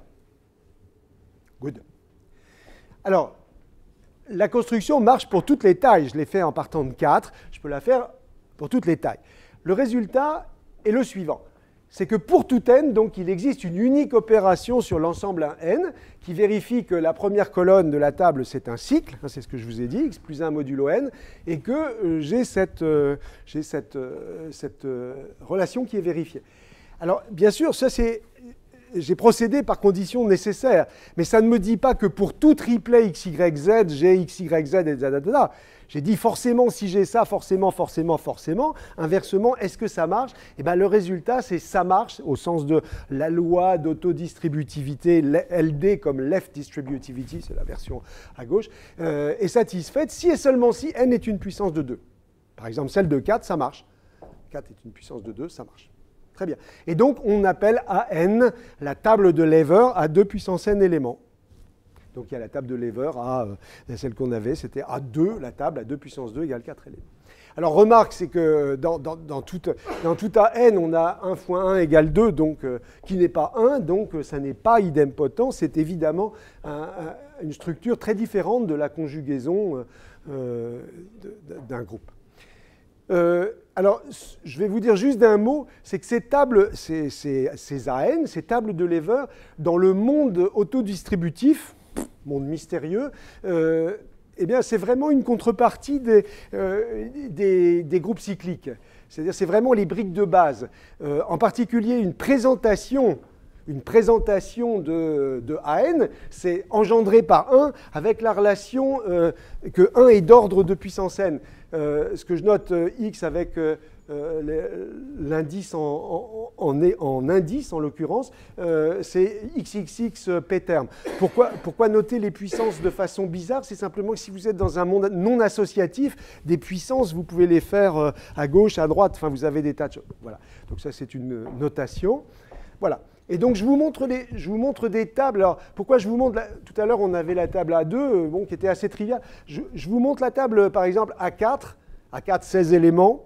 Good. Alors, la construction marche pour toutes les tailles. Je l'ai fait en partant de quatre, je peux la faire pour toutes les tailles. Le résultat est le suivant. C'est que pour tout n, donc, il existe une unique opération sur l'ensemble un n qui vérifie que la première colonne de la table, c'est un cycle, hein, c'est ce que je vous ai dit, x plus un modulo n, et que euh, j'ai cette, euh, j'ai cette, euh, cette euh, relation qui est vérifiée. Alors, bien sûr, ça c'est... J'ai procédé par condition nécessaire, mais ça ne me dit pas que pour tout triplet x, y, z, j'ai x, y, z et z. J'ai dit forcément, si j'ai ça, forcément, forcément, forcément. Inversement, est-ce que ça marche? Eh bien, le résultat, c'est ça marche, au sens de la loi d'autodistributivité, L D comme left distributivity, c'est la version à gauche, euh, est satisfaite si et seulement si n est une puissance de deux. Par exemple, celle de quatre, ça marche. quatre est une puissance de deux, ça marche. Très bien. Et donc, on appelle à n la table de Lever à deux puissance n éléments. Donc il y a la table de Lever, à, euh, celle qu'on avait, c'était A deux, la table à deux puissance deux égale quatre éléments. Alors remarque, c'est que dans, dans, dans, tout, dans tout A n, on a un fois un égale deux, donc, euh, qui n'est pas un, donc euh, ça n'est pas idempotent, c'est évidemment un, un, une structure très différente de la conjugaison euh, d'un groupe. Euh, alors, je vais vous dire juste d'un mot, c'est que ces tables, ces, ces, ces A n, ces tables de Lever, dans le monde autodistributif, monde mystérieux, euh, eh bien, c'est vraiment une contrepartie des, euh, des, des groupes cycliques. C'est-à-dire, c'est vraiment les briques de base. Euh, en particulier, une présentation, une présentation de, de A n, c'est engendré par un avec la relation euh, que un est d'ordre de puissance n. Euh, ce que je note euh, x avec euh, euh, l'indice en, en, en, en indice, en l'occurrence, euh, c'est xxx p terme. Pourquoi, pourquoi noter les puissances de façon bizarre? C'est simplement que si vous êtes dans un monde non associatif, des puissances, vous pouvez les faire euh, à gauche, à droite, enfin vous avez des tas de choses. Voilà. Donc ça, c'est une notation. Voilà. Et donc, je vous montre, les, je vous montre des tables. Alors, pourquoi je vous montre... La, tout à l'heure, on avait la table A deux, bon, qui était assez triviale. Je, je vous montre la table, par exemple, A quatre. A quatre, seize éléments.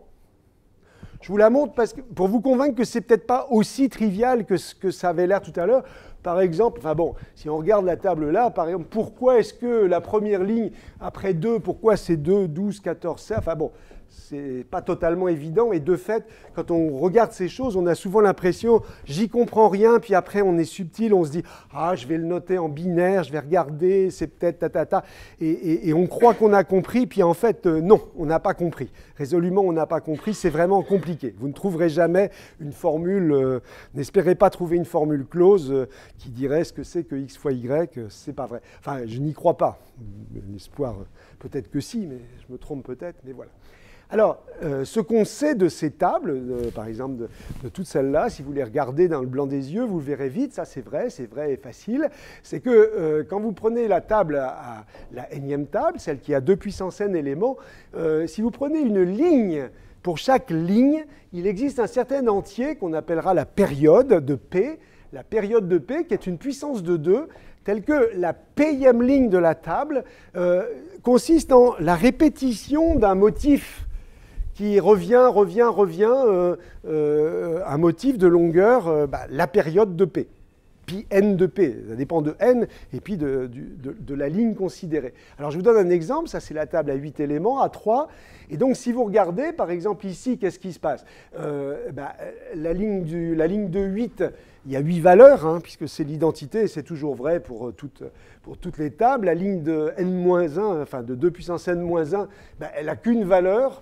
Je vous la montre parce que, pour vous convaincre que ce n'est peut-être pas aussi trivial que ce que ça avait l'air tout à l'heure. Par exemple, enfin bon, si on regarde la table là, par exemple, pourquoi est-ce que la première ligne, après deux, pourquoi c'est deux, douze, quatorze, seize, enfin bon... C'est pas totalement évident et de fait, quand on regarde ces choses, on a souvent l'impression j'y comprends rien, puis après on est subtil, on se dit ah je vais le noter en binaire, je vais regarder, c'est peut-être ta ta ta, et, et, et on croit qu'on a compris, puis en fait euh, non, on n'a pas compris. Résolument, on n'a pas compris, c'est vraiment compliqué. Vous ne trouverez jamais une formule, euh, n'espérez pas trouver une formule close euh, qui dirait ce que c'est que x fois y, euh, c'est pas vrai. Enfin, je n'y crois pas. L'espoir, euh, peut-être que si, mais je me trompe peut-être, mais voilà. Alors, euh, ce qu'on sait de ces tables, euh, par exemple de, de toutes celles-là, si vous les regardez dans le blanc des yeux, vous le verrez vite, ça c'est vrai, c'est vrai et facile, c'est que euh, quand vous prenez la table, à, à la énième table, celle qui a deux puissance n éléments, euh, si vous prenez une ligne, pour chaque ligne, il existe un certain entier qu'on appellera la période de P, la période de P qui est une puissance de deux, telle que la P-ième ligne de la table euh, consiste en la répétition d'un motif qui revient, revient, revient, euh, euh, un motif de longueur, euh, bah, la période de P, pi n de P, ça dépend de n et puis de, du, de, de la ligne considérée. Alors je vous donne un exemple, ça c'est la table à huit éléments, à trois, et donc si vous regardez, par exemple ici, qu'est-ce qui se passe? euh, bah, la, ligne du, la ligne de huit, il y a huit valeurs, hein, puisque c'est l'identité, et c'est toujours vrai pour, toutes, pour toutes les tables. La ligne de n moins un, enfin de deux puissance n moins un, bah, elle n'a qu'une valeur.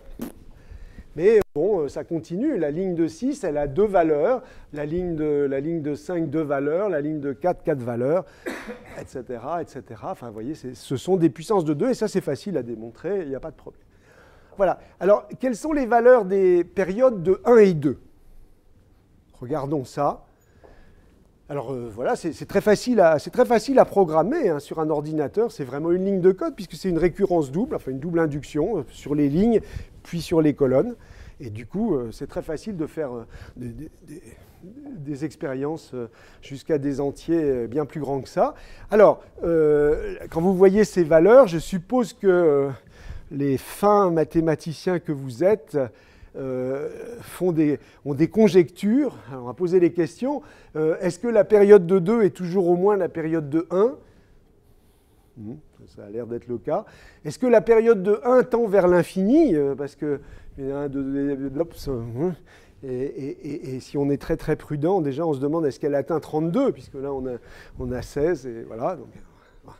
Mais bon, ça continue. La ligne de six, elle a deux valeurs. La ligne de, la ligne de cinq, deux valeurs. La ligne de quatre, quatre valeurs, et cetera, et cetera. Enfin, vous voyez, ce sont des puissances de deux, et ça, c'est facile à démontrer, il n'y a pas de problème. Voilà. Alors, quelles sont les valeurs des périodes de un et deux? Regardons ça. Alors euh, voilà, c'est très facile à, c'est très facile à programmer hein, sur un ordinateur. C'est vraiment une ligne de code puisque c'est une récurrence double, enfin une double induction euh, sur les lignes puis sur les colonnes. Et du coup, euh, c'est très facile de faire euh, des, des, des, des expériences euh, jusqu'à des entiers euh, bien plus grands que ça. Alors, euh, quand vous voyez ces valeurs, je suppose que euh, les fins mathématiciens que vous êtes Euh, font des, ont des conjectures. Alors, on va poser les questions. Euh, Est-ce que la période de deux est toujours au moins la période de un? mmh, Ça a l'air d'être le cas. Est-ce que la période de un tend vers l'infini? euh, Parce que il y a un de, de, de, de et, et, et, et si on est très très prudent, déjà on se demande est-ce qu'elle atteint trente-deux, puisque là on a, on a seize, et voilà. Donc, voilà.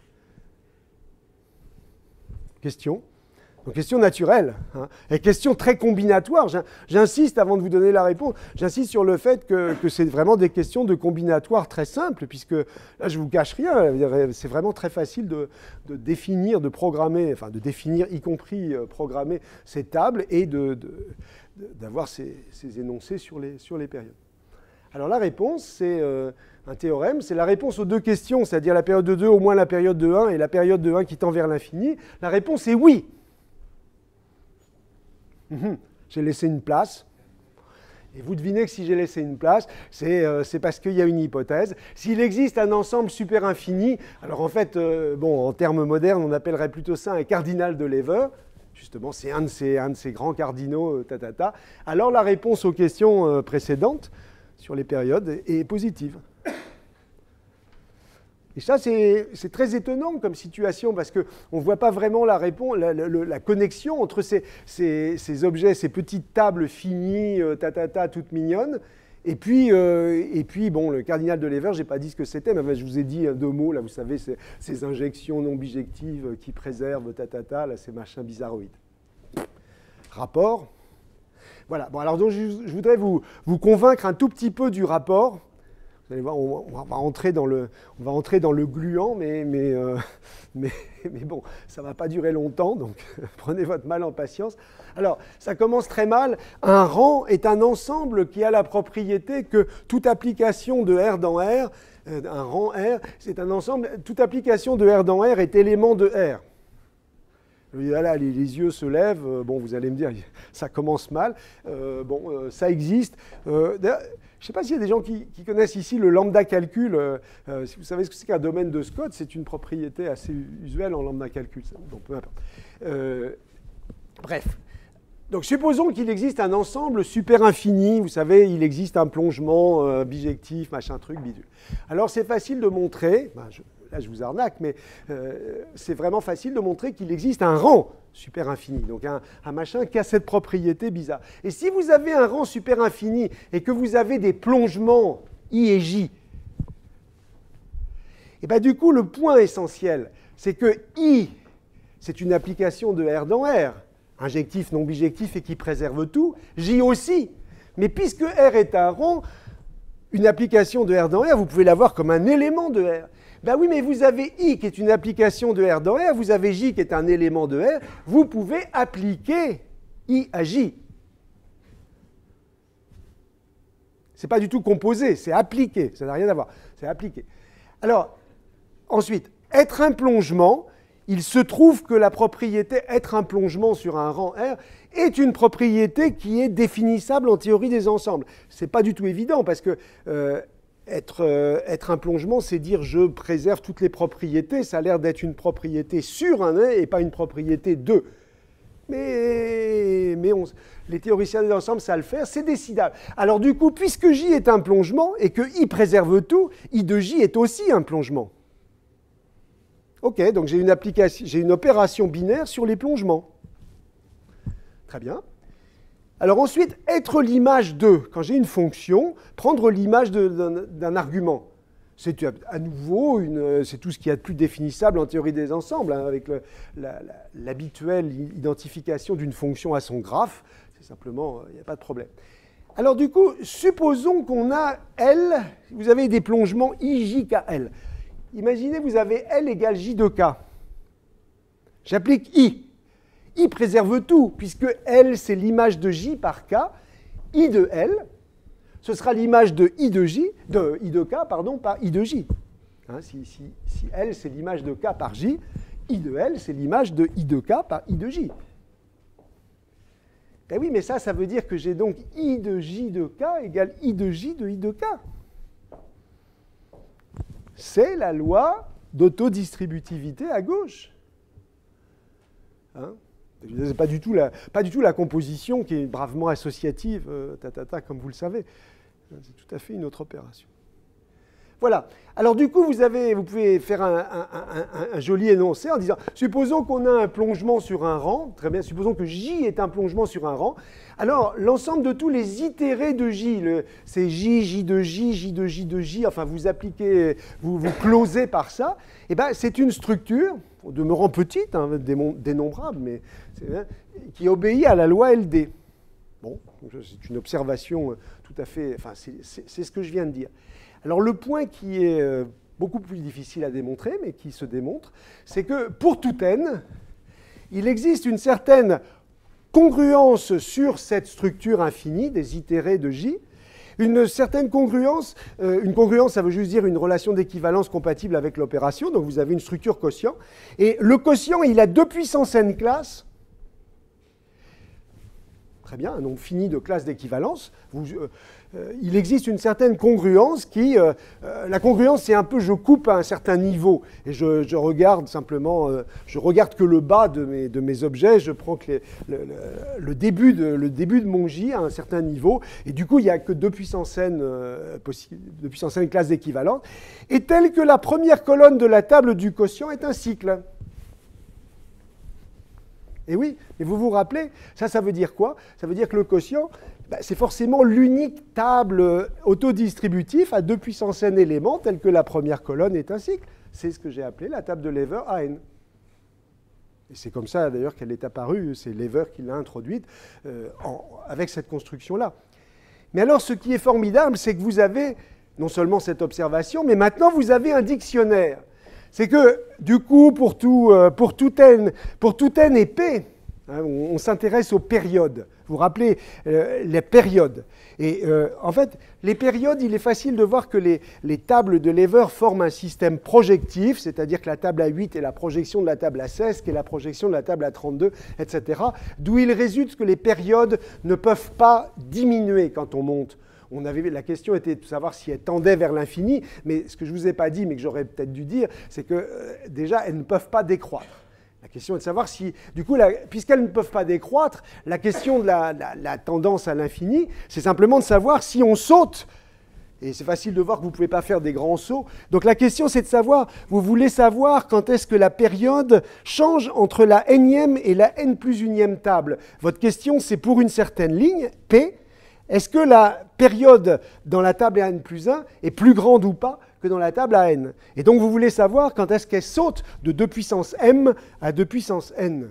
Question? Donc, question naturelle, hein, et question très combinatoire. J'insiste, avant de vous donner la réponse, j'insiste sur le fait que, que c'est vraiment des questions de combinatoire très simples, puisque là, je ne vous cache rien, c'est vraiment très facile de, de définir, de programmer, enfin de définir, y compris euh, programmer ces tables et de, de, de, d'avoir ces, ces énoncés sur les, sur les périodes. Alors la réponse, c'est euh, un théorème, c'est la réponse aux deux questions, c'est-à-dire la période de deux au moins la période de un et la période de un qui tend vers l'infini. La réponse est oui. Mmh. J'ai laissé une place. Et vous devinez que si j'ai laissé une place, c'est euh, parce qu'il y a une hypothèse. S'il existe un ensemble super infini, alors en fait, euh, bon, en termes modernes, on appellerait plutôt ça un cardinal de Lever. Justement, c'est un, un de ces grands cardinaux, euh, ta, ta, ta. Alors la réponse aux questions euh, précédentes sur les périodes est, est positive. Et ça, c'est très étonnant comme situation, parce qu'on ne voit pas vraiment la, réponse, la, la, la connexion entre ces, ces, ces objets, ces petites tables finies, euh, ta, ta, ta, toutes mignonnes, et puis, euh, et puis bon, le cardinal de Lever, je n'ai pas dit ce que c'était, mais je vous ai dit deux mots, là, vous savez, ces, ces injections non bijectives qui préservent, ta, ta, ta, là, ces machins bizarroïdes. Rapport. Voilà, bon, alors donc, je, je voudrais vous, vous convaincre un tout petit peu du rapport. Vous allez voir, on, on, va entrer dans le, on va entrer dans le gluant, mais, mais, euh, mais, mais bon, ça ne va pas durer longtemps, donc prenez votre mal en patience. Alors, ça commence très mal. Un rang est un ensemble qui a la propriété que toute application de R dans R, euh, un rang R, c'est un ensemble, toute application de R dans R est élément de R. Là, les, les yeux se lèvent, euh, bon, vous allez me dire, ça commence mal. Euh, bon, euh, ça existe. Euh, Je ne sais pas s'il y a des gens qui, qui connaissent ici le lambda calcul. Euh, euh, si vous savez ce que c'est qu'un domaine de Scott, c'est une propriété assez usuelle en lambda calcul. Donc, peu importe. Euh, bref. Donc, supposons qu'il existe un ensemble super infini. Vous savez, il existe un plongement euh, bijectif, machin truc, bidule. Alors, c'est facile de montrer, ben, je, là je vous arnaque, mais euh, c'est vraiment facile de montrer qu'il existe un rang super infini, donc un, un machin qui a cette propriété bizarre. Et si vous avez un rang super infini et que vous avez des plongements I et J, et bien du coup, le point essentiel, c'est que I, c'est une application de R dans R, injectif, non bijectif et qui préserve tout, J aussi. Mais puisque R est un rang, une application de R dans R, vous pouvez l'avoir comme un élément de R. Ben oui, mais vous avez I qui est une application de R dans R, vous avez J qui est un élément de R, vous pouvez appliquer I à J. Ce n'est pas du tout composé, c'est appliqué, ça n'a rien à voir, c'est appliqué. Alors, ensuite, être un plongement, il se trouve que la propriété être un plongement sur un rang R est une propriété qui est définissable en théorie des ensembles. Ce n'est pas du tout évident parce que euh, être, euh, être un plongement, c'est dire je préserve toutes les propriétés. Ça a l'air d'être une propriété sur un R et pas une propriété de. Mais, mais on, les théoriciens des ensembles savent le faire, c'est décidable. Alors du coup, puisque J est un plongement et que I préserve tout, I de J est aussi un plongement. Ok, donc j'ai une, j'ai une opération binaire sur les plongements. Très bien. Alors ensuite, être l'image de, quand j'ai une fonction, prendre l'image d'un argument. C'est à nouveau, c'est tout ce qu'il y a de plus définissable en théorie des ensembles, hein, avec l'habituelle la, la, identification d'une fonction à son graphe. C'est simplement, il n'y a pas de problème. Alors du coup, supposons qu'on a L, vous avez des plongements I J K L. Imaginez, vous avez L égale J de K. J'applique I. I préserve tout, puisque L, c'est l'image de J par K. I de L, ce sera l'image de I de J, de I de K, pardon, par I de J. Hein, si, si, si L, c'est l'image de K par J, I de L, c'est l'image de I de K par I de J. Ben oui, mais ça, ça veut dire que j'ai donc I de J de K égale I de J de I de K. C'est la loi d'autodistributivité à gauche. Hein? C'est pas du tout la, pas du tout la composition qui est bravement associative, euh, ta, ta, ta, comme vous le savez. C'est tout à fait une autre opération. Voilà. Alors du coup, vous, avez, vous pouvez faire un, un, un, un joli énoncé en disant, supposons qu'on a un plongement sur un rang, très bien, supposons que J est un plongement sur un rang, alors l'ensemble de tous les itérés de J, c'est J, J de J, J de J de J, enfin vous appliquez, vous, vous closez par ça, et ben c'est une structure, au demeurant petite, hein, dénombrable, mais hein, qui obéit à la loi L D. Bon, c'est une observation tout à fait, enfin c'est ce que je viens de dire. Alors le point qui est beaucoup plus difficile à démontrer, mais qui se démontre, c'est que pour tout n, il existe une certaine congruence sur cette structure infinie des itérés de J, une certaine congruence, euh, une congruence ça veut juste dire une relation d'équivalence compatible avec l'opération, donc vous avez une structure quotient, et le quotient il a deux puissance n classes, Très bien, un nombre fini de classes d'équivalence. Vous, euh, euh, il existe une certaine congruence qui... Euh, euh, la congruence, c'est un peu je coupe à un certain niveau et je, je regarde simplement... Euh, je regarde que le bas de mes, de mes objets, je prends que les, le, le, le, début de, le début de mon J à un certain niveau et du coup, il n'y a que deux puissance n, euh, deux puissance n classes d'équivalence. Et telle que la première colonne de la table du quotient est un cycle. Et oui, mais vous vous rappelez, ça, ça veut dire quoi? Ça veut dire que le quotient, ben, c'est forcément l'unique table autodistributive à deux puissance n éléments, telle que la première colonne est un cycle. C'est ce que j'ai appelé la table de Lever A n. Et c'est comme ça, d'ailleurs, qu'elle est apparue. C'est Lever qui l'a introduite euh, en, avec cette construction-là. Mais alors, ce qui est formidable, c'est que vous avez non seulement cette observation, mais maintenant, vous avez un dictionnaire. C'est que, du coup, pour tout, euh, pour tout, n, pour tout n et p, hein, on, on s'intéresse aux périodes. Vous vous rappelez euh, les périodes. Et euh, en fait, les périodes, il est facile de voir que les, les tables de Lever forment un système projectif, c'est-à-dire que la table à huit est la projection de la table à seize, qui est la projection de la table à trente-deux, et cetera. D'où il résulte que les périodes ne peuvent pas diminuer quand on monte. On avait, la question était de savoir si elles tendaient vers l'infini, mais ce que je ne vous ai pas dit, mais que j'aurais peut-être dû dire, c'est que euh, déjà, elles ne peuvent pas décroître. La question est de savoir si, du coup, puisqu'elles ne peuvent pas décroître, la question de la, la, la tendance à l'infini, c'est simplement de savoir si on saute, et c'est facile de voir que vous ne pouvez pas faire des grands sauts, donc la question c'est de savoir, vous voulez savoir quand est-ce que la période change entre la énième et la n plus unième table. Votre question c'est pour une certaine ligne, P, est-ce que la période dans la table à n plus un est plus grande ou pas que dans la table à n? Et donc vous voulez savoir quand est-ce qu'elle saute de deux puissance m à deux puissance n.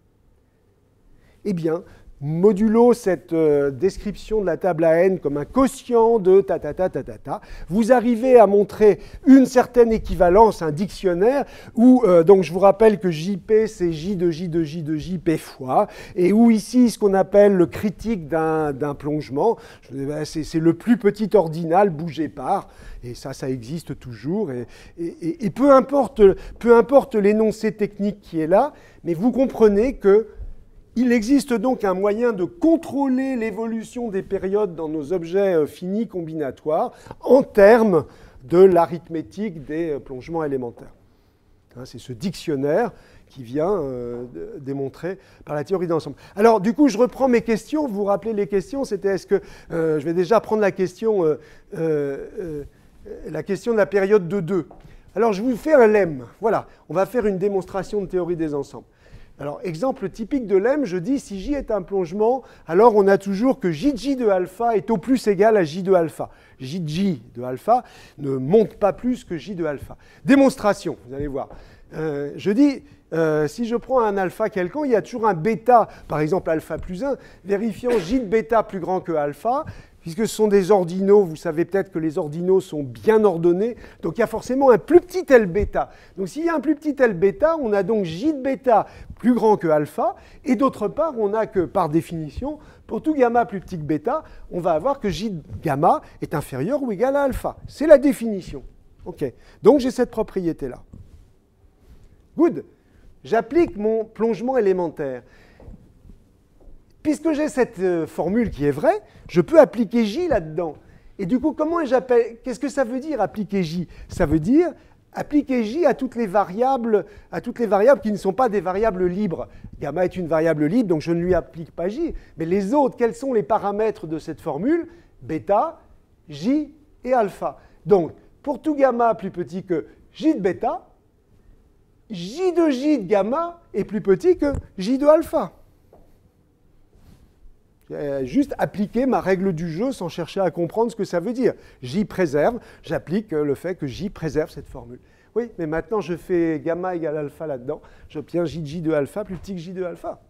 Eh bien, modulo cette euh, description de la table à n comme un quotient de ta ta ta ta ta ta, vous arrivez à montrer une certaine équivalence, un dictionnaire, où, euh, donc je vous rappelle que J P c'est J de J de J de J P fois, et où ici ce qu'on appelle le critique d'un d'un plongement, c'est le plus petit ordinal bougé par, et ça, ça existe toujours, et, et, et peu importe, peu importe l'énoncé technique qui est là, mais vous comprenez que il existe donc un moyen de contrôler l'évolution des périodes dans nos objets finis combinatoires en termes de l'arithmétique des plongements élémentaires. C'est ce dictionnaire qui vient euh, démontrer par la théorie d'ensemble. Alors, du coup, je reprends mes questions. Vous vous rappelez les questions? C'était est-ce que... Euh, je vais déjà prendre la question, euh, euh, la question de la période de deux. Alors, je vous fais un lemme. Voilà, on va faire une démonstration de théorie des ensembles. Alors, exemple typique de lemme, je dis si J est un plongement, alors on a toujours que J de J de alpha est au plus égal à J de alpha. J de J de alpha ne monte pas plus que J de alpha. Démonstration, vous allez voir. Euh, je dis, euh, si je prends un alpha quelconque, il y a toujours un bêta, par exemple alpha plus un, vérifiant J de bêta plus grand que alpha, puisque ce sont des ordinaux, vous savez peut-être que les ordinaux sont bien ordonnés, donc il y a forcément un plus petit L bêta. Donc s'il y a un plus petit L bêta, on a donc J de bêta plus grand que alpha, et d'autre part, on a que, par définition, pour tout gamma plus petit que bêta, on va avoir que J de gamma est inférieur ou égal à alpha. C'est la définition. OK. Donc j'ai cette propriété-là. Good. J'applique mon plongement élémentaire. Puisque j'ai cette euh, formule qui est vraie, je peux appliquer J là-dedans. Et du coup, comment j'appelle? Qu'est-ce que ça veut dire appliquer J? Ça veut dire appliquer J à toutes les variables, à toutes les variables qui ne sont pas des variables libres. Gamma est une variable libre, donc je ne lui applique pas J. Mais les autres, quels sont les paramètres de cette formule? Bêta, J et alpha. Donc, pour tout gamma plus petit que J de bêta, J de J de gamma est plus petit que J de alpha. J'ai juste appliquer ma règle du jeu sans chercher à comprendre ce que ça veut dire. J préserve, j'applique le fait que J préserve cette formule. Oui, mais maintenant je fais gamma égale alpha là-dedans, j'obtiens J de J de alpha plus petit que J de alpha.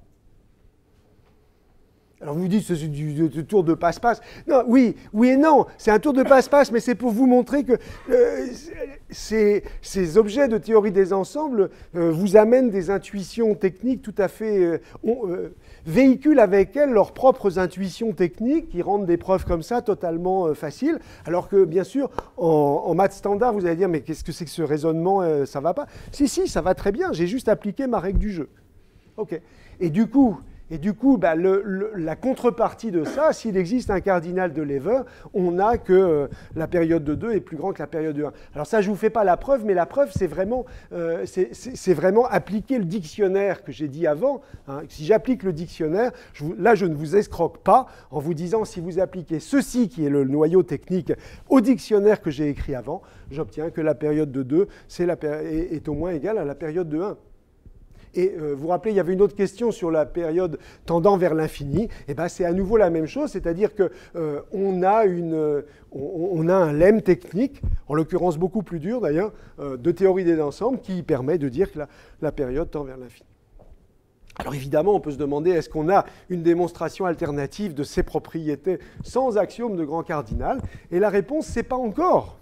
Alors vous vous dites, c'est du, du, du tour de passe-passe. Non, oui, oui et non, c'est un tour de passe-passe, mais c'est pour vous montrer que euh, ces, ces objets de théorie des ensembles euh, vous amènent des intuitions techniques tout à fait... Euh, on, euh, véhiculent avec elles leurs propres intuitions techniques qui rendent des preuves comme ça totalement euh, faciles, alors que bien sûr, en, en maths standard, vous allez dire, mais qu'est-ce que c'est que ce raisonnement, euh, ça va pas? Si, si, ça va très bien, j'ai juste appliqué ma règle du jeu. OK. Et du coup, Et du coup, bah, le, le, la contrepartie de ça, s'il existe un cardinal de Lever, on a que euh, la période de deux est plus grande que la période de un. Alors ça, je ne vous fais pas la preuve, mais la preuve, c'est vraiment, euh, c'est vraiment appliquer le dictionnaire que j'ai dit avant. Hein. Si j'applique le dictionnaire, je vous, là, je ne vous escroque pas en vous disant si vous appliquez ceci, qui est le noyau technique, au dictionnaire que j'ai écrit avant, j'obtiens que la période de deux c'est la, est, est au moins égale à la période de un. Et euh, vous vous rappelez, il y avait une autre question sur la période tendant vers l'infini. Et ben, c'est à nouveau la même chose, c'est-à-dire qu'on euh, a, euh, on, on a un lemme technique, en l'occurrence beaucoup plus dur d'ailleurs, euh, de théorie des ensembles, qui permet de dire que la, la période tend vers l'infini. Alors évidemment, on peut se demander, est-ce qu'on a une démonstration alternative de ces propriétés sans axiome de grand cardinal? Et la réponse, c'est pas encore.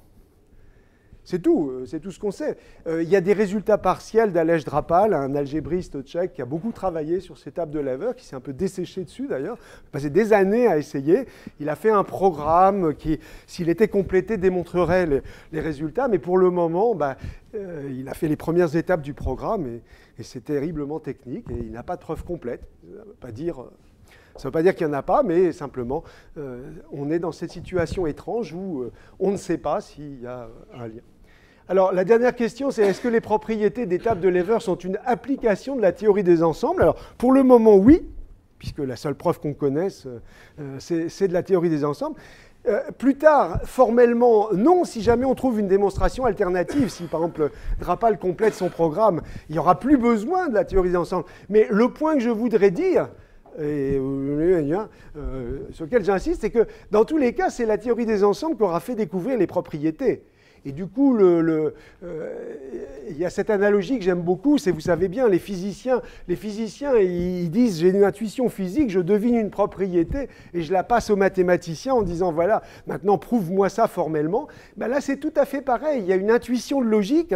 C'est tout, c'est tout ce qu'on sait. Euh, il y a des résultats partiels d'Aleš Drapal, un algébriste tchèque qui a beaucoup travaillé sur ces tables de Lever, qui s'est un peu desséché dessus d'ailleurs, il a passé des années à essayer. Il a fait un programme qui, s'il était complété, démontrerait les, les résultats, mais pour le moment, bah, euh, il a fait les premières étapes du programme et, et c'est terriblement technique et il n'a pas de preuve complète. Ça ne veut pas dire... Ça ne veut pas dire qu'il n'y en a pas, mais simplement, euh, on est dans cette situation étrange où euh, on ne sait pas s'il y a un lien. Alors, la dernière question, c'est est-ce que les propriétés des tables de Lever sont une application de la théorie des ensembles? Alors, pour le moment, oui, puisque la seule preuve qu'on connaisse, euh, c'est de la théorie des ensembles. Euh, plus tard, formellement, non, si jamais on trouve une démonstration alternative, si par exemple Drapal complète son programme, il n'y aura plus besoin de la théorie des ensembles. Mais le point que je voudrais dire, et, euh, sur lequel j'insiste, c'est que dans tous les cas, c'est la théorie des ensembles qui aura fait découvrir les propriétés. Et du coup, le, le, euh, il y a cette analogie que j'aime beaucoup, c'est, vous savez bien, les physiciens, les physiciens ils disent « j'ai une intuition physique, je devine une propriété et je la passe aux mathématiciens en disant « voilà, maintenant prouve-moi ça formellement ». Ben là, c'est tout à fait pareil, il y a une intuition de logique.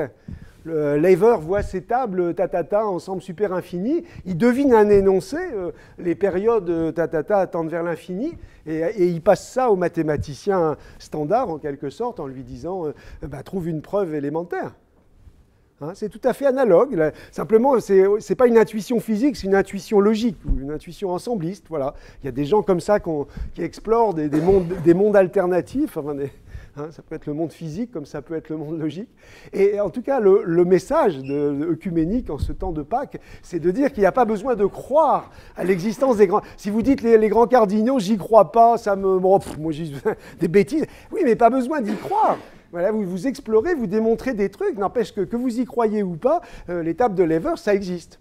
Le Lever voit ces tables tatata ensemble super infini, il devine un énoncé, euh, les périodes tatata tendent vers l'infini, et, et il passe ça au mathématicien standard en quelque sorte en lui disant euh, bah, trouve une preuve élémentaire. Hein, c'est tout à fait analogue. Là, simplement, c'est c'est pas une intuition physique, c'est une intuition logique ou une intuition ensembliste. Voilà, il y a des gens comme ça qui explorent des, des mondes, des mondes alternatifs. Enfin, des, Hein, ça peut être le monde physique comme ça peut être le monde logique. Et en tout cas, le, le message de, de œcuménique en ce temps de Pâques, c'est de dire qu'il n'y a pas besoin de croire à l'existence des grands... Si vous dites les, les grands cardinaux, j'y crois pas, ça me... Bon, pff, moi, j'ai des bêtises. Oui, mais pas besoin d'y croire. Voilà, vous, vous explorez, vous démontrez des trucs. N'empêche que, que vous y croyez ou pas, euh, les tables de Lever, ça existe.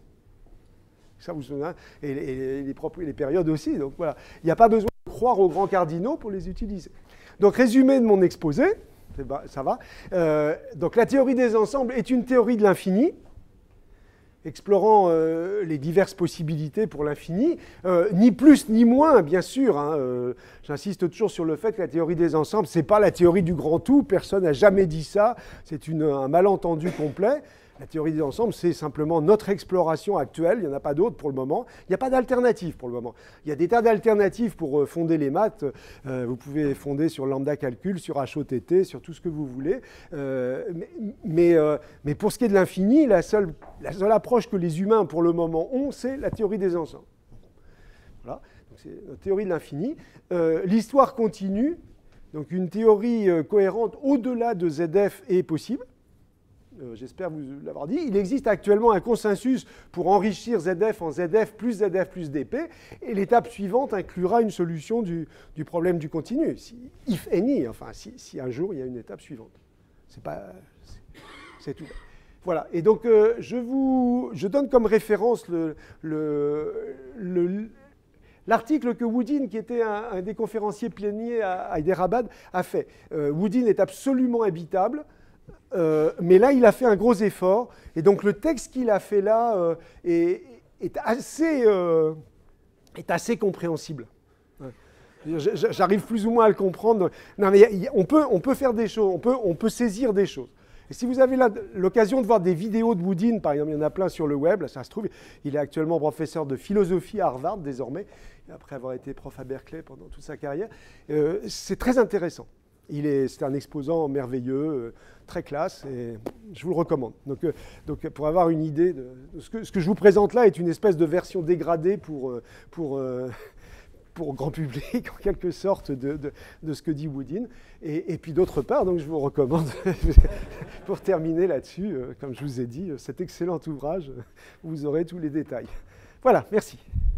Ça vous souvenez, hein, et, et les, propres, les périodes aussi. Donc voilà, il n'y a pas besoin de croire aux grands cardinaux pour les utiliser. Donc, résumé de mon exposé, ça va. Euh, donc, la théorie des ensembles est une théorie de l'infini, explorant euh, les diverses possibilités pour l'infini, euh, ni plus ni moins, bien sûr. Hein, euh, J'insiste toujours sur le fait que la théorie des ensembles, ce n'est pas la théorie du grand tout, personne n'a jamais dit ça, c'est un malentendu complet. La théorie des ensembles, c'est simplement notre exploration actuelle, il n'y en a pas d'autre pour le moment. Il n'y a pas d'alternative pour le moment. Il y a des tas d'alternatives pour fonder les maths. Euh, vous pouvez fonder sur lambda calcul, sur H O T T, sur tout ce que vous voulez. Euh, mais, mais, euh, mais pour ce qui est de l'infini, la seule, la seule approche que les humains pour le moment ont, c'est la théorie des ensembles. Voilà, c'est la théorie de l'infini. Euh, L'histoire continue, donc une théorie euh, cohérente au-delà de Z F est possible. Euh, J'espère vous l'avoir dit. Il existe actuellement un consensus pour enrichir Z F en Z F plus Z F plus D P, et l'étape suivante inclura une solution du, du problème du continu, si, if any, enfin si, si un jour il y a une étape suivante. C'est pas, c'est tout. Voilà. Et donc euh, je vous, je donne comme référence le, le, le l'article que Woodin, qui était un, un des conférenciers pléniers à Hyderabad, a fait. Euh, Woodin est absolument habitable. Euh, mais là, il a fait un gros effort. Et donc, le texte qu'il a fait là euh, est, est, assez, euh, est assez compréhensible. J'arrive plus ou moins à le comprendre. Non, mais y a, on, peut, on peut faire des choses, on peut, on peut saisir des choses. Et si vous avez l'occasion de voir des vidéos de Woodin, par exemple, il y en a plein sur le web, là, ça se trouve, il est actuellement professeur de philosophie à Harvard désormais, après avoir été prof à Berkeley pendant toute sa carrière. Euh, c'est très intéressant. Il est, c'est un exposant merveilleux, euh, très classe, et je vous le recommande. Donc, euh, donc pour avoir une idée de, de ce, que, ce que je vous présente là est une espèce de version dégradée pour, euh, pour, euh, pour grand public, en quelque sorte, de, de, de ce que dit Woodin. Et, et puis d'autre part, donc je vous recommande, pour terminer là-dessus, euh, comme je vous ai dit, cet excellent ouvrage, où vous aurez tous les détails. Voilà, merci.